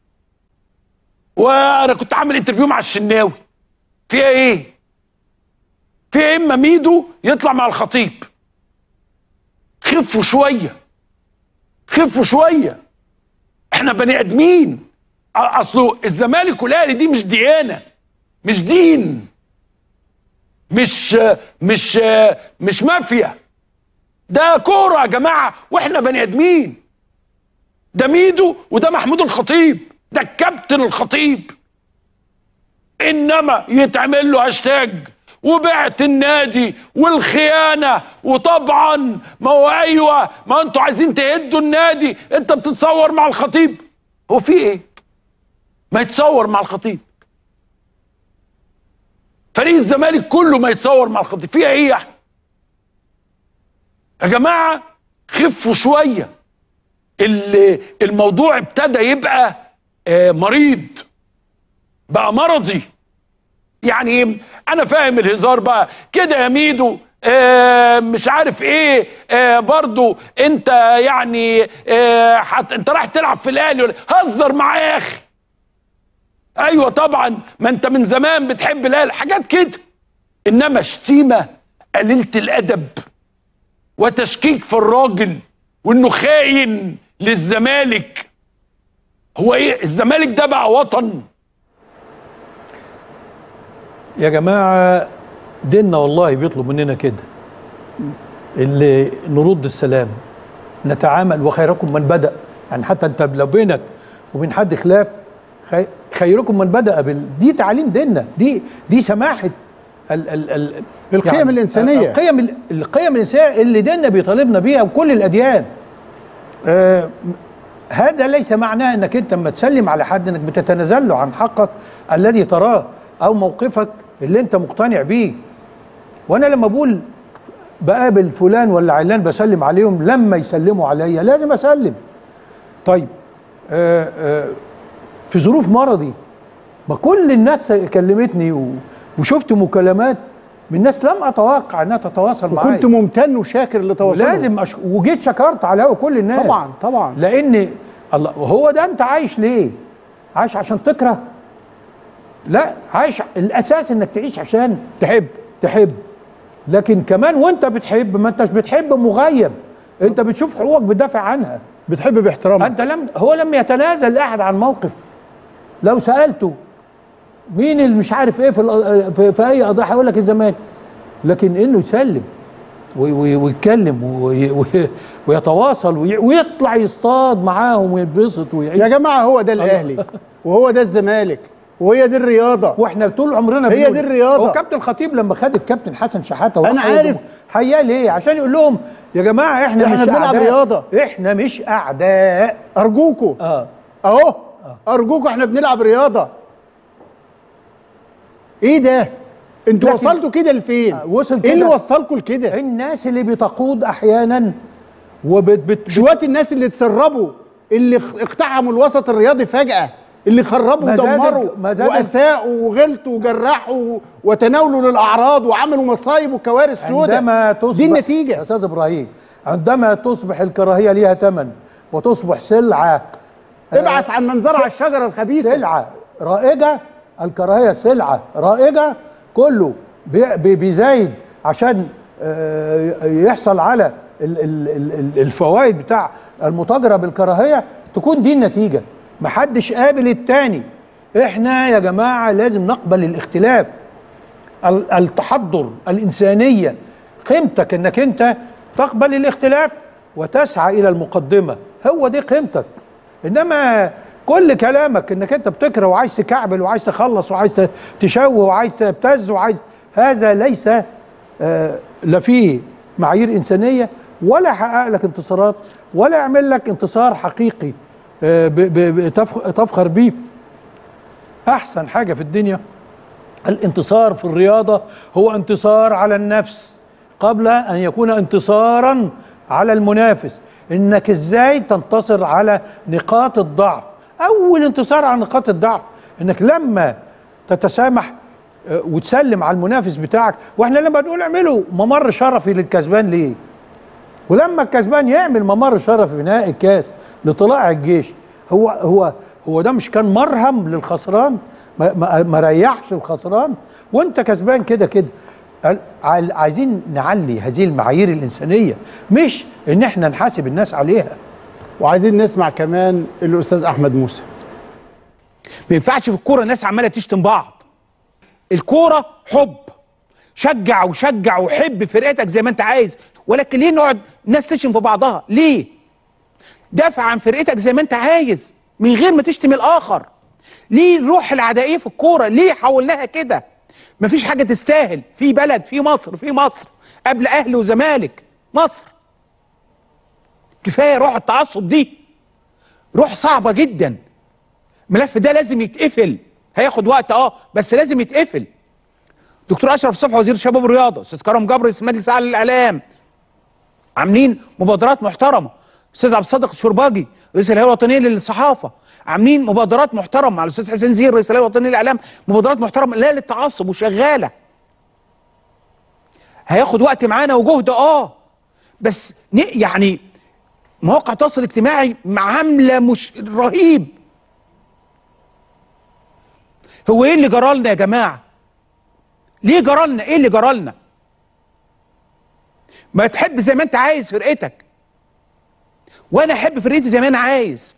وانا كنت عامل انترفيو مع الشناوي. فيها ايه؟ فيها اما ميدو يطلع مع الخطيب. خفوا شويه، خفوا شويه، احنا بني ادمين. اصله الزمالك والاهلي دي مش ديانه، مش دين، مش مش مش مافيا، ده كوره يا جماعه واحنا بني ادمين. ده ميدو وده محمود الخطيب، ده الكابتن الخطيب. انما يتعمل له هاشتاج وبعت النادي والخيانه، وطبعا ما هو ايوه ما انتوا عايزين تهدوا النادي، انت بتتصور مع الخطيب. هو في ايه؟ ما يتصور مع الخطيب. فريق الزمالك كله ما يتصور مع الخطيب، فيها ايه يا يا جماعه؟ خفوا شويه. الموضوع ابتدى يبقى مريض، بقى مرضي. يعني انا فاهم الهزار بقى كده يا ميدو، آه مش عارف ايه، آه برضو انت يعني آه حت انت رايح تلعب في الاهلي، هزر معاه يا اخي. ايوه طبعا ما انت من زمان بتحب الاهلي، حاجات كده. انما شتيمه قليله الادب وتشكيك في الراجل وانه خاين للزمالك. هو ايه الزمالك ده بقى وطن؟ يا جماعه ديننا والله بيطلب مننا كده، اللي نرد السلام، نتعامل، وخيركم من بدأ. يعني حتى انت لو بينك وبين حد خلاف، خيركم من بدأ بال... دي تعاليم ديننا، دي دي سماحه ال ال ال القيم يعني الانسانيه، القيم القيم الانسانيه اللي ديننا بيطالبنا بيها وكل الاديان. آه هذا ليس معناه انك انت لما تسلم على حد انك بتتنازل له عن حقك الذي تراه او موقفك اللي انت مقتنع بيه. وانا لما بقول بقابل فلان ولا علان بسلم عليهم، لما يسلموا عليا لازم اسلم. طيب آآ آآ في ظروف مرضي ما كل الناس كلمتني وشفت مكالمات من ناس لم اتوقع انها تتواصل معايا، وكنت ممتن وشاكر لتواصلهم. لازم أش... وجيت شكرت على كل الناس طبعا طبعا، لان الله هو ده. انت عايش ليه؟ عايش عشان تكره؟ لا، عايش الاساس انك تعيش عشان تحب تحب. لكن كمان وانت بتحب ما انتش بتحب مغيب، انت بتشوف حقوقك بتدافع عنها، بتحب باحترام. انت لم هو لم يتنازل احد عن موقف. لو سالته مين اللي مش عارف ايه في في, في اي قضيه هيقول لك الزمالك، لكن انه يسلم ويتكلم ويتواصل ويطلع يصطاد معاهم وينبسط ويعيش. يا جماعه هو ده الاهلي وهو ده الزمالك وهي دي الرياضه، واحنا طول عمرنا هي دي الرياضه. هو كابتن الخطيب لما خد الكابتن حسن شحاته انا عارف حياه ليه، عشان يقول لهم يا جماعه احنا, احنا مش بنلعب اعداء، رياضه، احنا مش اعداء، ارجوكوا اه اهو آه. ارجوكوا احنا بنلعب رياضه. ايه ده؟ انتوا وصلتوا كده لفين؟ آه وصل ايه اللي وصلكوا لكده؟ الناس اللي بتقود احيانا وبت بت شويه الناس اللي تسربوا، اللي اقتحموا الوسط الرياضي فجاه، اللي خربوا ودمروا واساءوا وغلطوا وجرحوا وتناولوا للاعراض وعملوا مصايب وكوارث سوداء. عندما تصبح دي النتيجه يا استاذ ابراهيم، عندما تصبح الكراهيه ليها ثمن وتصبح سلعه، ابعث عن من زرع الشجره الخبيثه، سلعه رائجه. الكراهيه سلعه رائجه، كله بيزايد عشان يحصل على الفوائد بتاع المتاجره بالكراهيه، تكون دي النتيجه. محدش قابل التاني. احنا يا جماعه لازم نقبل الاختلاف، التحضر، الانسانيه، قيمتك انك انت تقبل الاختلاف وتسعى الى المقدمه، هو دي قيمتك. انما كل كلامك انك انت بتكره وعايز تكعبل وعايز تخلص وعايز تشوه وعايز تبتز وعايز، هذا ليس آه لا فيه معايير انسانيه ولا يحقق لك انتصارات ولا يعمل لك انتصار حقيقي آه تفخر بيه. احسن حاجه في الدنيا الانتصار في الرياضه هو انتصار على النفس قبل ان يكون انتصارا على المنافس. انك ازاي تنتصر على نقاط الضعف. اول انتصار على نقاط الضعف انك لما تتسامح وتسلم على المنافس بتاعك. واحنا لما بنقول اعملوا ممر شرفي للكسبان ليه؟ ولما الكسبان يعمل ممر شرفي في نهائي الكاس لطلائع الجيش، هو هو هو ده مش كان مرهم للخسران؟ ما, ما, ما ريحش الخسران وانت كسبان كده كده. عايزين نعلي هذه المعايير الإنسانية، مش ان احنا نحاسب الناس عليها. وعايزين نسمع كمان الأستاذ أحمد موسى. ما ينفعش في الكورة ناس عمالة تشتم بعض. الكورة حب، شجع وشجع وحب فرقتك زي ما انت عايز، ولكن ليه نقعد ناس تشتم في بعضها؟ ليه؟ دافع عن فرقتك زي ما انت عايز من غير ما تشتم الآخر. ليه الروح العدائية في الكورة؟ ليه حولناها كده؟ مفيش حاجة تستاهل في بلد، في مصر، في مصر قبل أهلي وزمالك، مصر. كفاية روح التعصب دي، روح صعبة جدا. الملف ده لازم يتقفل، هياخد وقت اه بس لازم يتقفل. دكتور أشرف صبحي وزير الشباب والرياضة، أستاذ كرم جبر رئيس مجلس أعلى للإعلام عاملين مبادرات محترمة. أستاذ عبد الصادق الشرباجي رئيس الهيئة الوطنية للصحافة عاملين مبادرات محترمه، مع الاستاذ حسين زين رئيس الهيئه الوطنيه للاعلام مبادرات محترمه لا للتعصب وشغاله. هياخد وقت معانا وجهد اه بس يعني مواقع التواصل الاجتماعي عامله مش رهيب. هو ايه اللي جرالنا يا جماعه؟ ليه جرالنا؟ ايه اللي جرالنا؟ ما تحب زي ما انت عايز فرقتك وانا احب فرقتي زي ما انا عايز.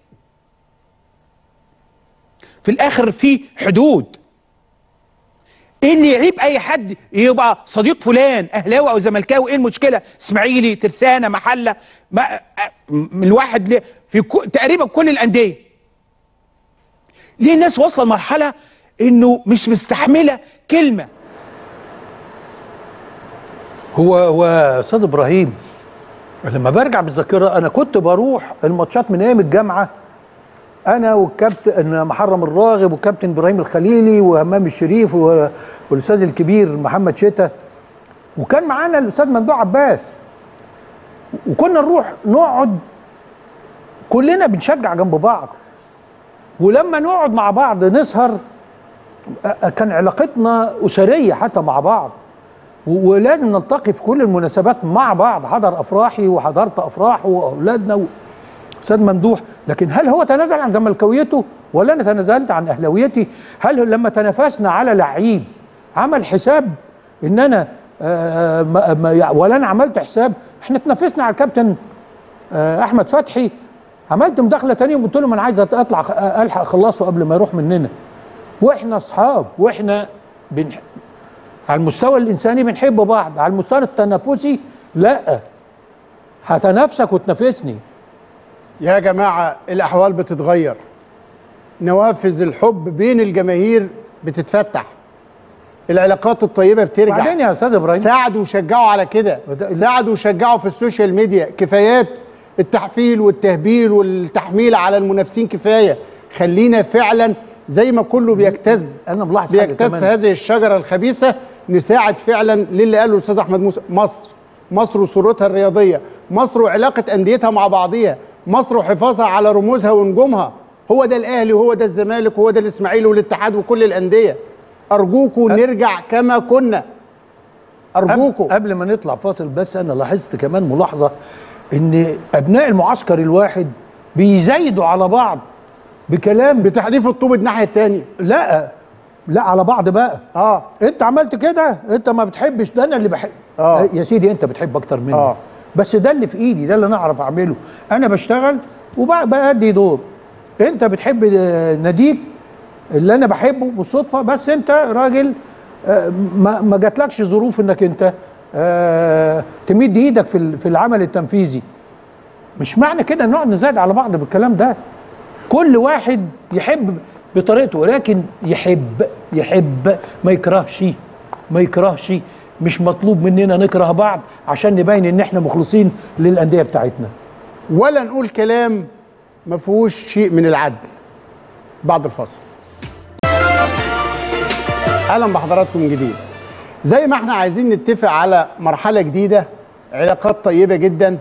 في الاخر في حدود. ايه اللي يعيب اي حد يبقى صديق فلان اهلاوي او زملكاوي؟ ايه المشكله؟ اسماعيلي، ترسانه، محله، ما من واحد في تقريبا كل الانديه. ليه الناس واصله لمرحله انه مش مستحمله كلمه؟ هو هو استاذ ابراهيم لما برجع بالذاكره انا كنت بروح الماتشات من ايام الجامعه، انا والكابتن محرم الراغب والكابتن ابراهيم الخليلي وهمام الشريف والاستاذ الكبير محمد شتا، وكان معانا الاستاذ ممدوح عباس، وكنا نروح نقعد كلنا بنشجع جنب بعض. ولما نقعد مع بعض نسهر كان علاقتنا اسريه حتى مع بعض، ولازم نلتقي في كل المناسبات مع بعض. حضر افراحي وحضرت افراحه واولادنا استاذ ممدوح. لكن هل هو تنازل عن زملكاويته ولا انا تنازلت عن اهلاويتي؟ هل لما تنافسنا على لعيب عمل حساب ان انا آه ما ما ولا انا عملت حساب؟ احنا تنافسنا على الكابتن آه احمد فتحي، عملت مداخله ثانيه وقلت له انا عايز اطلع الحق اخلصه قبل ما يروح مننا. واحنا اصحاب واحنا بن... على المستوى الانساني بنحب بعض، على المستوى التنافسي لا، هتنافسك وتنافسني. يا جماعة الأحوال بتتغير، نوافذ الحب بين الجماهير بتتفتح، العلاقات الطيبة بترجع. بعدين يا أستاذ إبراهيم ساعدوا وشجعوا على كده، ساعدوا وشجعوا في السوشيال ميديا. كفايات التحفيل والتهبيل والتحميل على المنافسين، كفاية. خلينا فعلا زي ما كله بيجتز أنا ملاحظ بيجتز هذه الشجرة الخبيثة، نساعد فعلا للي قاله الأستاذ أحمد موسى. مصر مصر وصورتها الرياضية، مصر وعلاقة أنديتها مع بعضيها، مصر وحفاظها على رموزها ونجومها. هو ده الأهلي وهو ده الزمالك وهو ده الإسماعيلي والاتحاد وكل الأندية. أرجوكوا نرجع كما كنا، أرجوكوا. قبل ما نطلع فاصل بس أنا لاحظت كمان ملاحظة إن أبناء المعسكر الواحد بيزايدوا على بعض بكلام بتحديف الطوب الناحية التانية. لا لا على بعض بقى. اه انت عملت كده، انت ما بتحبش، ده انا اللي بحب. اه يا سيدي انت بتحب اكتر مني. اه بس ده اللي في ايدي، ده اللي انا اعرف اعمله. انا بشتغل وبأدي دور. انت بتحب ناديك اللي انا بحبه بالصدفه، بس انت راجل ما ما جاتلكش ظروف انك انت آه تمد ايدك في في العمل التنفيذي. مش معنى كده نقعد نزايد على بعض بالكلام ده. كل واحد يحب بطريقته، ولكن يحب يحب ما يكرهش ما يكرهش. مش مطلوب مننا نكره بعض عشان نبين ان احنا مخلصين للانديه بتاعتنا، ولا نقول كلام ما فيهوش شيء من العدل. بعد الفاصل. اهلا بحضراتكم من جديد. زي ما احنا عايزين نتفق على مرحله جديده، علاقات طيبه جدا،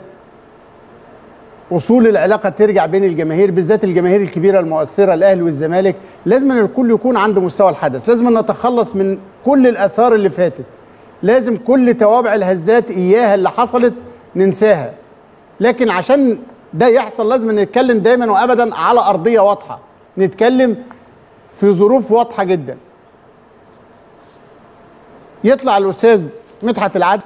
اصول العلاقه ترجع بين الجماهير، بالذات الجماهير الكبيره المؤثره الاهلي والزمالك. لازم ان الكل يكون عند مستوى الحدث، لازم ان نتخلص من كل الاثار اللي فاتت، لازم كل توابع الهزات اياها اللي حصلت ننساها. لكن عشان ده يحصل لازم نتكلم دايما وابدا على ارضيه واضحه، نتكلم في ظروف واضحه جدا. يطلع الاستاذ مدحت العدل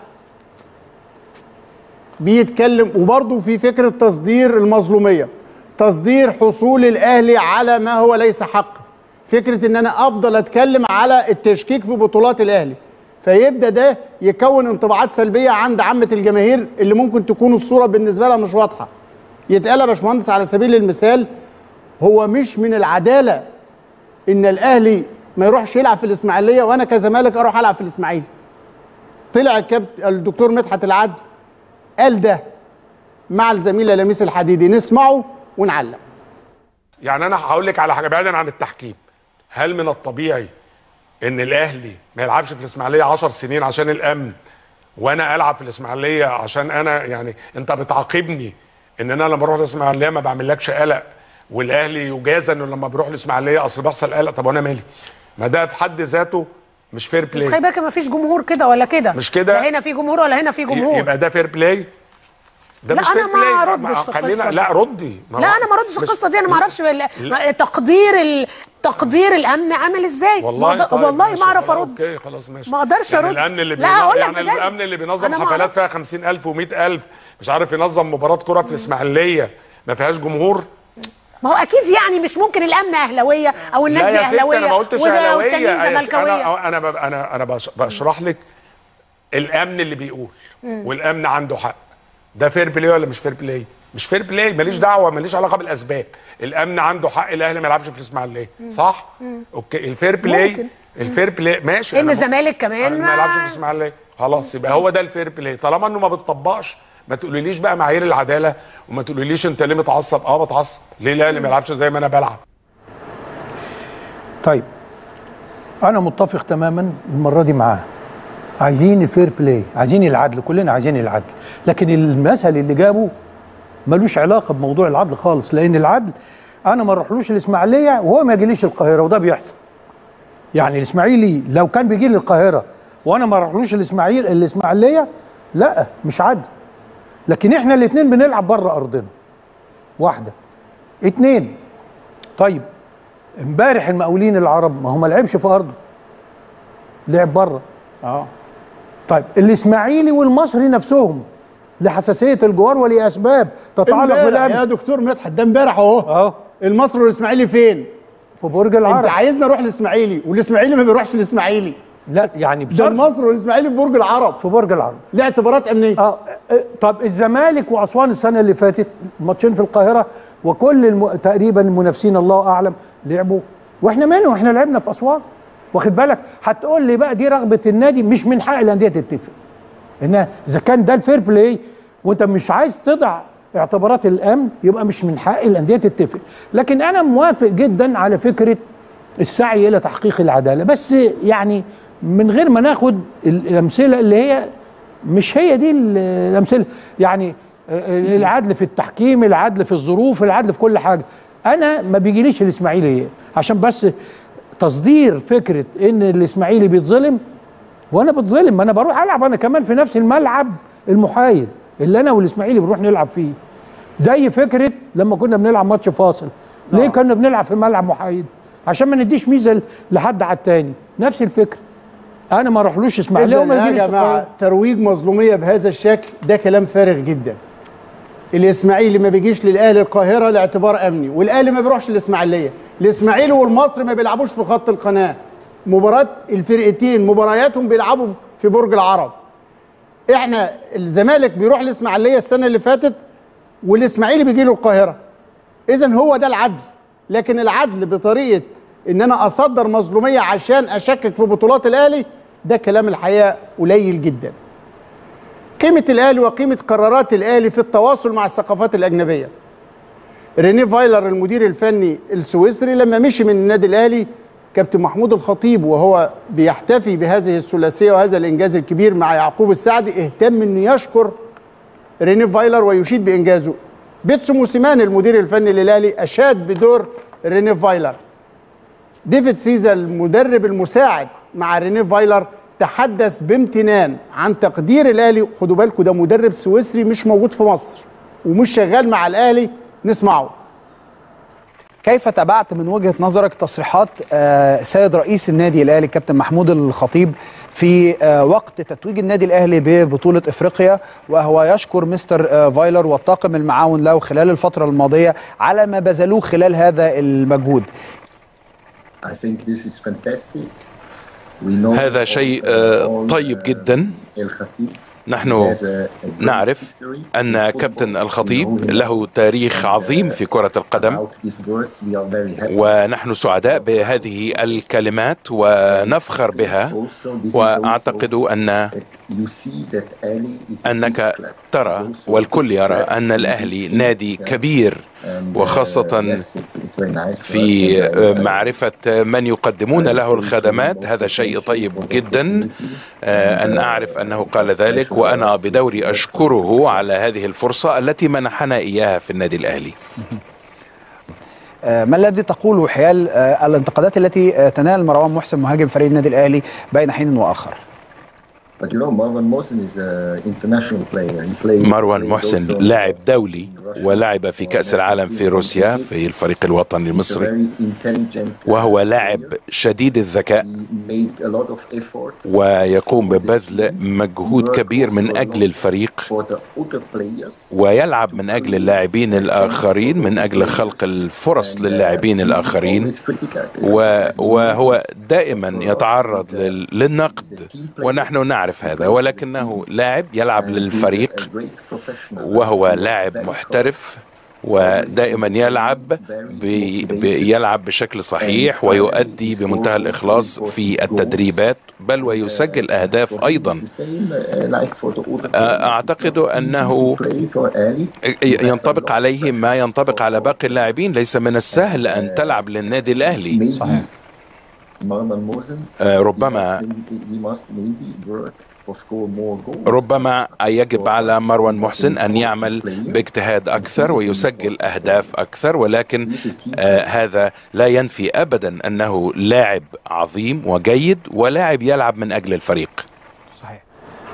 بيتكلم، وبرضه في فكره تصدير المظلوميه، تصدير حصول الاهلي على ما هو ليس حق، فكره ان انا افضل اتكلم على التشكيك في بطولات الاهلي، فيبدا ده يكون انطباعات سلبيه عند عامه الجماهير اللي ممكن تكون الصوره بالنسبه لها مش واضحه. يتقال يا باشمهندس على سبيل المثال، هو مش من العداله ان الاهلي ما يروحش يلعب في الاسماعيليه وانا كزمالك اروح العب في الاسماعيلي. طلع الكابتن الدكتور مدحت العدل قال ده مع الزميله لميس الحديدي، نسمعه ونعلق. يعني انا هقول لك على حاجه بعيدا عن التحكيم، هل من الطبيعي ان الاهلي ما يلعبش في الاسماعيليه عشر سنين عشان الامن، وانا العب في الاسماعيليه عشان انا يعني انت بتعاقبني ان انا لما اروح الاسماعيليه ما بعملكش قلق، والاهلي يجازى انه لما بروح الاسماعيليه اصل بيحصل قلق؟ طب وانا مالي؟ ما ده في حد ذاته مش فير بلاي. بس خلي بالك ما فيش جمهور كده ولا كده، مش كده، لا هنا في جمهور ولا هنا في جمهور، يبقى ده فير بلاي؟ ده لا مش فير انا بلاي. ما اردش في القصه دي. لا ردي. لا انا ما اردش القصه دي، انا ما اعرفش تقدير ال... تقدير الامن عامل ازاي. والله طيب والله ما اعرف ارد. اوكي خلاص ماشي. ما اقدرش ارد. يعني الامن اللي لا هقول لك يعني الامن اللي بينظم حفلات فيها خمسين ألف ومئة ألف مش عارف ينظم مباراه كره في الاسماعيليه ما فيهاش جمهور؟ ما هو اكيد يعني مش ممكن الامن اهلاويه او الناس دي اهلاويه. لا يا ست انا ما قلتش اهلاويه، زملكاويه. انا انا انا انا بشرح لك الامن اللي بيقول، والامن عنده حق. ده فير بلاي ولا مش فير بلاي؟ مش فير بلاي، ماليش دعوه، ماليش علاقه بالاسباب. الامن عنده حق الاهلي ما يلعبش في الاسماعيليه، صح؟ اوكي. الفير بلاي، الفير بلاي ماشي، ان الزمالك كمان ما يلعبش في الاسماعيليه، خلاص يبقى هو ده الفير بلاي. طالما انه ما بتطبقش ما تقوليليش بقى معايير العداله، وما تقوليليش انت ليه متعصب. اه بتعصب ليه الاهلي ما يلعبش زي ما انا بلعب. طيب انا متفق تماما المره دي معاه، عايزين الفير بلاي، عايزين العدل، كلنا عايزين العدل، لكن المثل اللي جابه ملوش علاقه بموضوع العدل خالص، لان العدل انا ما اروحلوش الاسماعيليه وهو ما يجيليش القاهره، وده بيحصل. يعني الاسماعيلي لو كان بيجي لي القاهره وانا ما اروحلوش الاسماعيل الاسماعيليه، لا مش عدل. لكن احنا الاثنين بنلعب بره ارضنا. واحده. اتنين، طيب امبارح المقاولين العرب ما هو ما لعبش في ارضه، لعب بره. اه طيب الاسماعيلي والمصري نفسهم لحساسيه الجوار ولاسباب تتعلق بالامن. يا دكتور مدحت ده امبارح اهو. اه المصري والاسماعيلي فين؟ في برج العرب. انت عايزني اروح الاسماعيلي والاسماعيلي ما بيروحش الاسماعيلي. لا يعني ده المصري والاسماعيلي في برج العرب. في برج العرب ليه اعتبارات امنيه. اه طب الزمالك واسوان السنه اللي فاتت ماتشين في القاهره، وكل الم... تقريبا المنافسين الله اعلم لعبوا، واحنا مالنا واحنا لعبنا في اسوان. واخد بالك؟ هتقول لي بقى دي رغبه النادي، مش من حق الانديه تتفق. انها اذا كان ده الفير بلاي وانت مش عايز تضع اعتبارات الامن، يبقى مش من حق الانديه تتفق. لكن انا موافق جدا على فكره السعي الى تحقيق العداله، بس يعني من غير ما ناخد الامثله اللي هي مش هي دي الامثله. يعني العدل في التحكيم، العدل في الظروف، العدل في كل حاجه. انا ما بيجيليش الاسماعيلي عشان بس تصدير فكره ان الاسماعيلي بيتظلم وانا بتظلم. ما انا بروح العب انا كمان في نفس الملعب المحايد اللي انا والاسماعيلي بنروح نلعب فيه. زي فكره لما كنا بنلعب ماتش فاصل، ليه كنا بنلعب في ملعب محايد؟ عشان ما نديش ميزه لحد على الثاني. نفس الفكره. انا ما اروحلوش اسماعيليه وما يجيليش. يا جماعه ترويج مظلوميه بهذا الشكل ده كلام فارغ جدا. الاسماعيلي ما بيجيش للاهلي القاهره لاعتبار امني، والاهلي ما بيروحش الاسماعيليه. الاسماعيلي والمصري ما بيلعبوش في خط القناه. مباراه الفرقتين مبارياتهم بيلعبوا في برج العرب. احنا الزمالك بيروح الاسماعيليه السنه اللي فاتت والاسماعيلي بيجي له القاهره. اذا هو ده العدل، لكن العدل بطريقه ان انا اصدر مظلوميه عشان اشكك في بطولات الاهلي، ده كلام الحقيقه قليل جدا. قيمه الاهلي وقيمه قرارات الاهلي في التواصل مع الثقافات الاجنبيه. رينيه فايلر المدير الفني السويسري لما مشي من النادي الاهلي، كابتن محمود الخطيب وهو بيحتفي بهذه الثلاثيه وهذا الانجاز الكبير مع يعقوب السعدي اهتم انه يشكر رينيه فايلر ويشيد بانجازه. بيتسو موسيماني المدير الفني للاهلي اشاد بدور رينيه فايلر. ديفيد سيزا المدرب المساعد مع رينيه فايلر تحدث بامتنان عن تقدير الاهلي. خدوا بالكم ده مدرب سويسري مش موجود في مصر ومش شغال مع الاهلي. نسمعه. كيف تابعت من وجهة نظرك تصريحات آه سيد رئيس النادي الأهلي الكابتن محمود الخطيب في آه وقت تتويج النادي الأهلي ببطولة إفريقيا، وهو يشكر مستر آه فايلر والطاقم المعاون له خلال الفترة الماضية على ما بذلوه خلال هذا المجهود؟ I think this is fantastic. هذا شيء آه طيب جدا. نحن نعرف أن كابتن الخطيب له تاريخ عظيم في كرة القدم، ونحن سعداء بهذه الكلمات ونفخر بها. وأعتقد أن أنك ترى والكل يرى أن الأهلي نادي كبير، وخاصة في معرفة من يقدمون له الخدمات. هذا شيء طيب جدا أن أعرف أنه قال ذلك، وأنا بدوري أشكره على هذه الفرصة التي منحنا إياها في النادي الأهلي. ما الذي تقوله حيال الانتقادات التي تنال مروان محسن مهاجم فريق النادي الأهلي بين حين وآخر؟ مروان محسن لاعب دولي ولعب في كأس العالم في روسيا في الفريق الوطني المصري، وهو لاعب شديد الذكاء ويقوم ببذل مجهود كبير من أجل الفريق، ويلعب من أجل اللاعبين الآخرين، من أجل خلق الفرص للاعبين الآخرين، وهو دائما يتعرض للنقد ونحن نعرف هذا، ولكنه لاعب يلعب للفريق وهو لاعب محترف، ودائما يلعب بي يلعب بشكل صحيح ويؤدي بمنتهى الإخلاص في التدريبات، بل ويسجل أهداف أيضا. أعتقد أنه ينطبق عليه ما ينطبق على باقي اللاعبين. ليس من السهل أن تلعب للنادي الأهلي. صحيح. ربما ربما يجب على مروان محسن أن يعمل باجتهاد أكثر ويسجل أهداف أكثر، ولكن آه هذا لا ينفي أبدا أنه لاعب عظيم وجيد ولاعب يلعب من أجل الفريق. صحيح.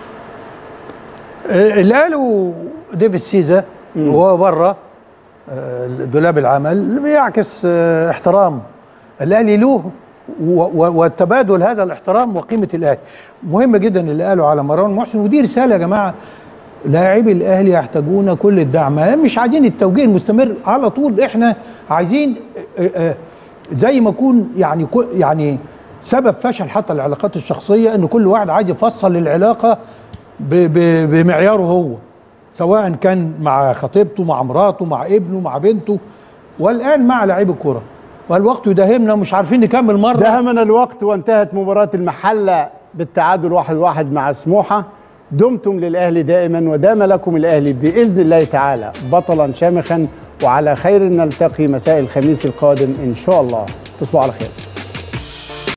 اللي قاله ديفيد سيزا وهو بره دولاب العمل بيعكس احترام الأهلي له وتبادل هذا الاحترام وقيمه الاهلي. مهم جدا اللي قالوا على مروان محسن، ودي رساله يا جماعه. لاعبي الاهلي يحتاجون كل الدعم، مش عايزين التوجيه المستمر على طول، احنا عايزين زي ما يكون يعني يعني سبب فشل حتى العلاقات الشخصيه ان كل واحد عايز يفصل العلاقه بمعياره هو، سواء كان مع خطيبته مع مراته مع ابنه مع بنته، والان مع لاعبي الكوره. والوقت يداهمنا مش عارفين نكمل مرة. داهمنا الوقت وانتهت مباراة المحلة بالتعادل واحد واحد مع سموحة. دمتم للأهلي دائما ودام لكم الأهلي بإذن الله تعالى بطلا شامخا، وعلى خير نلتقي مساء الخميس القادم إن شاء الله. تصبحوا على خير.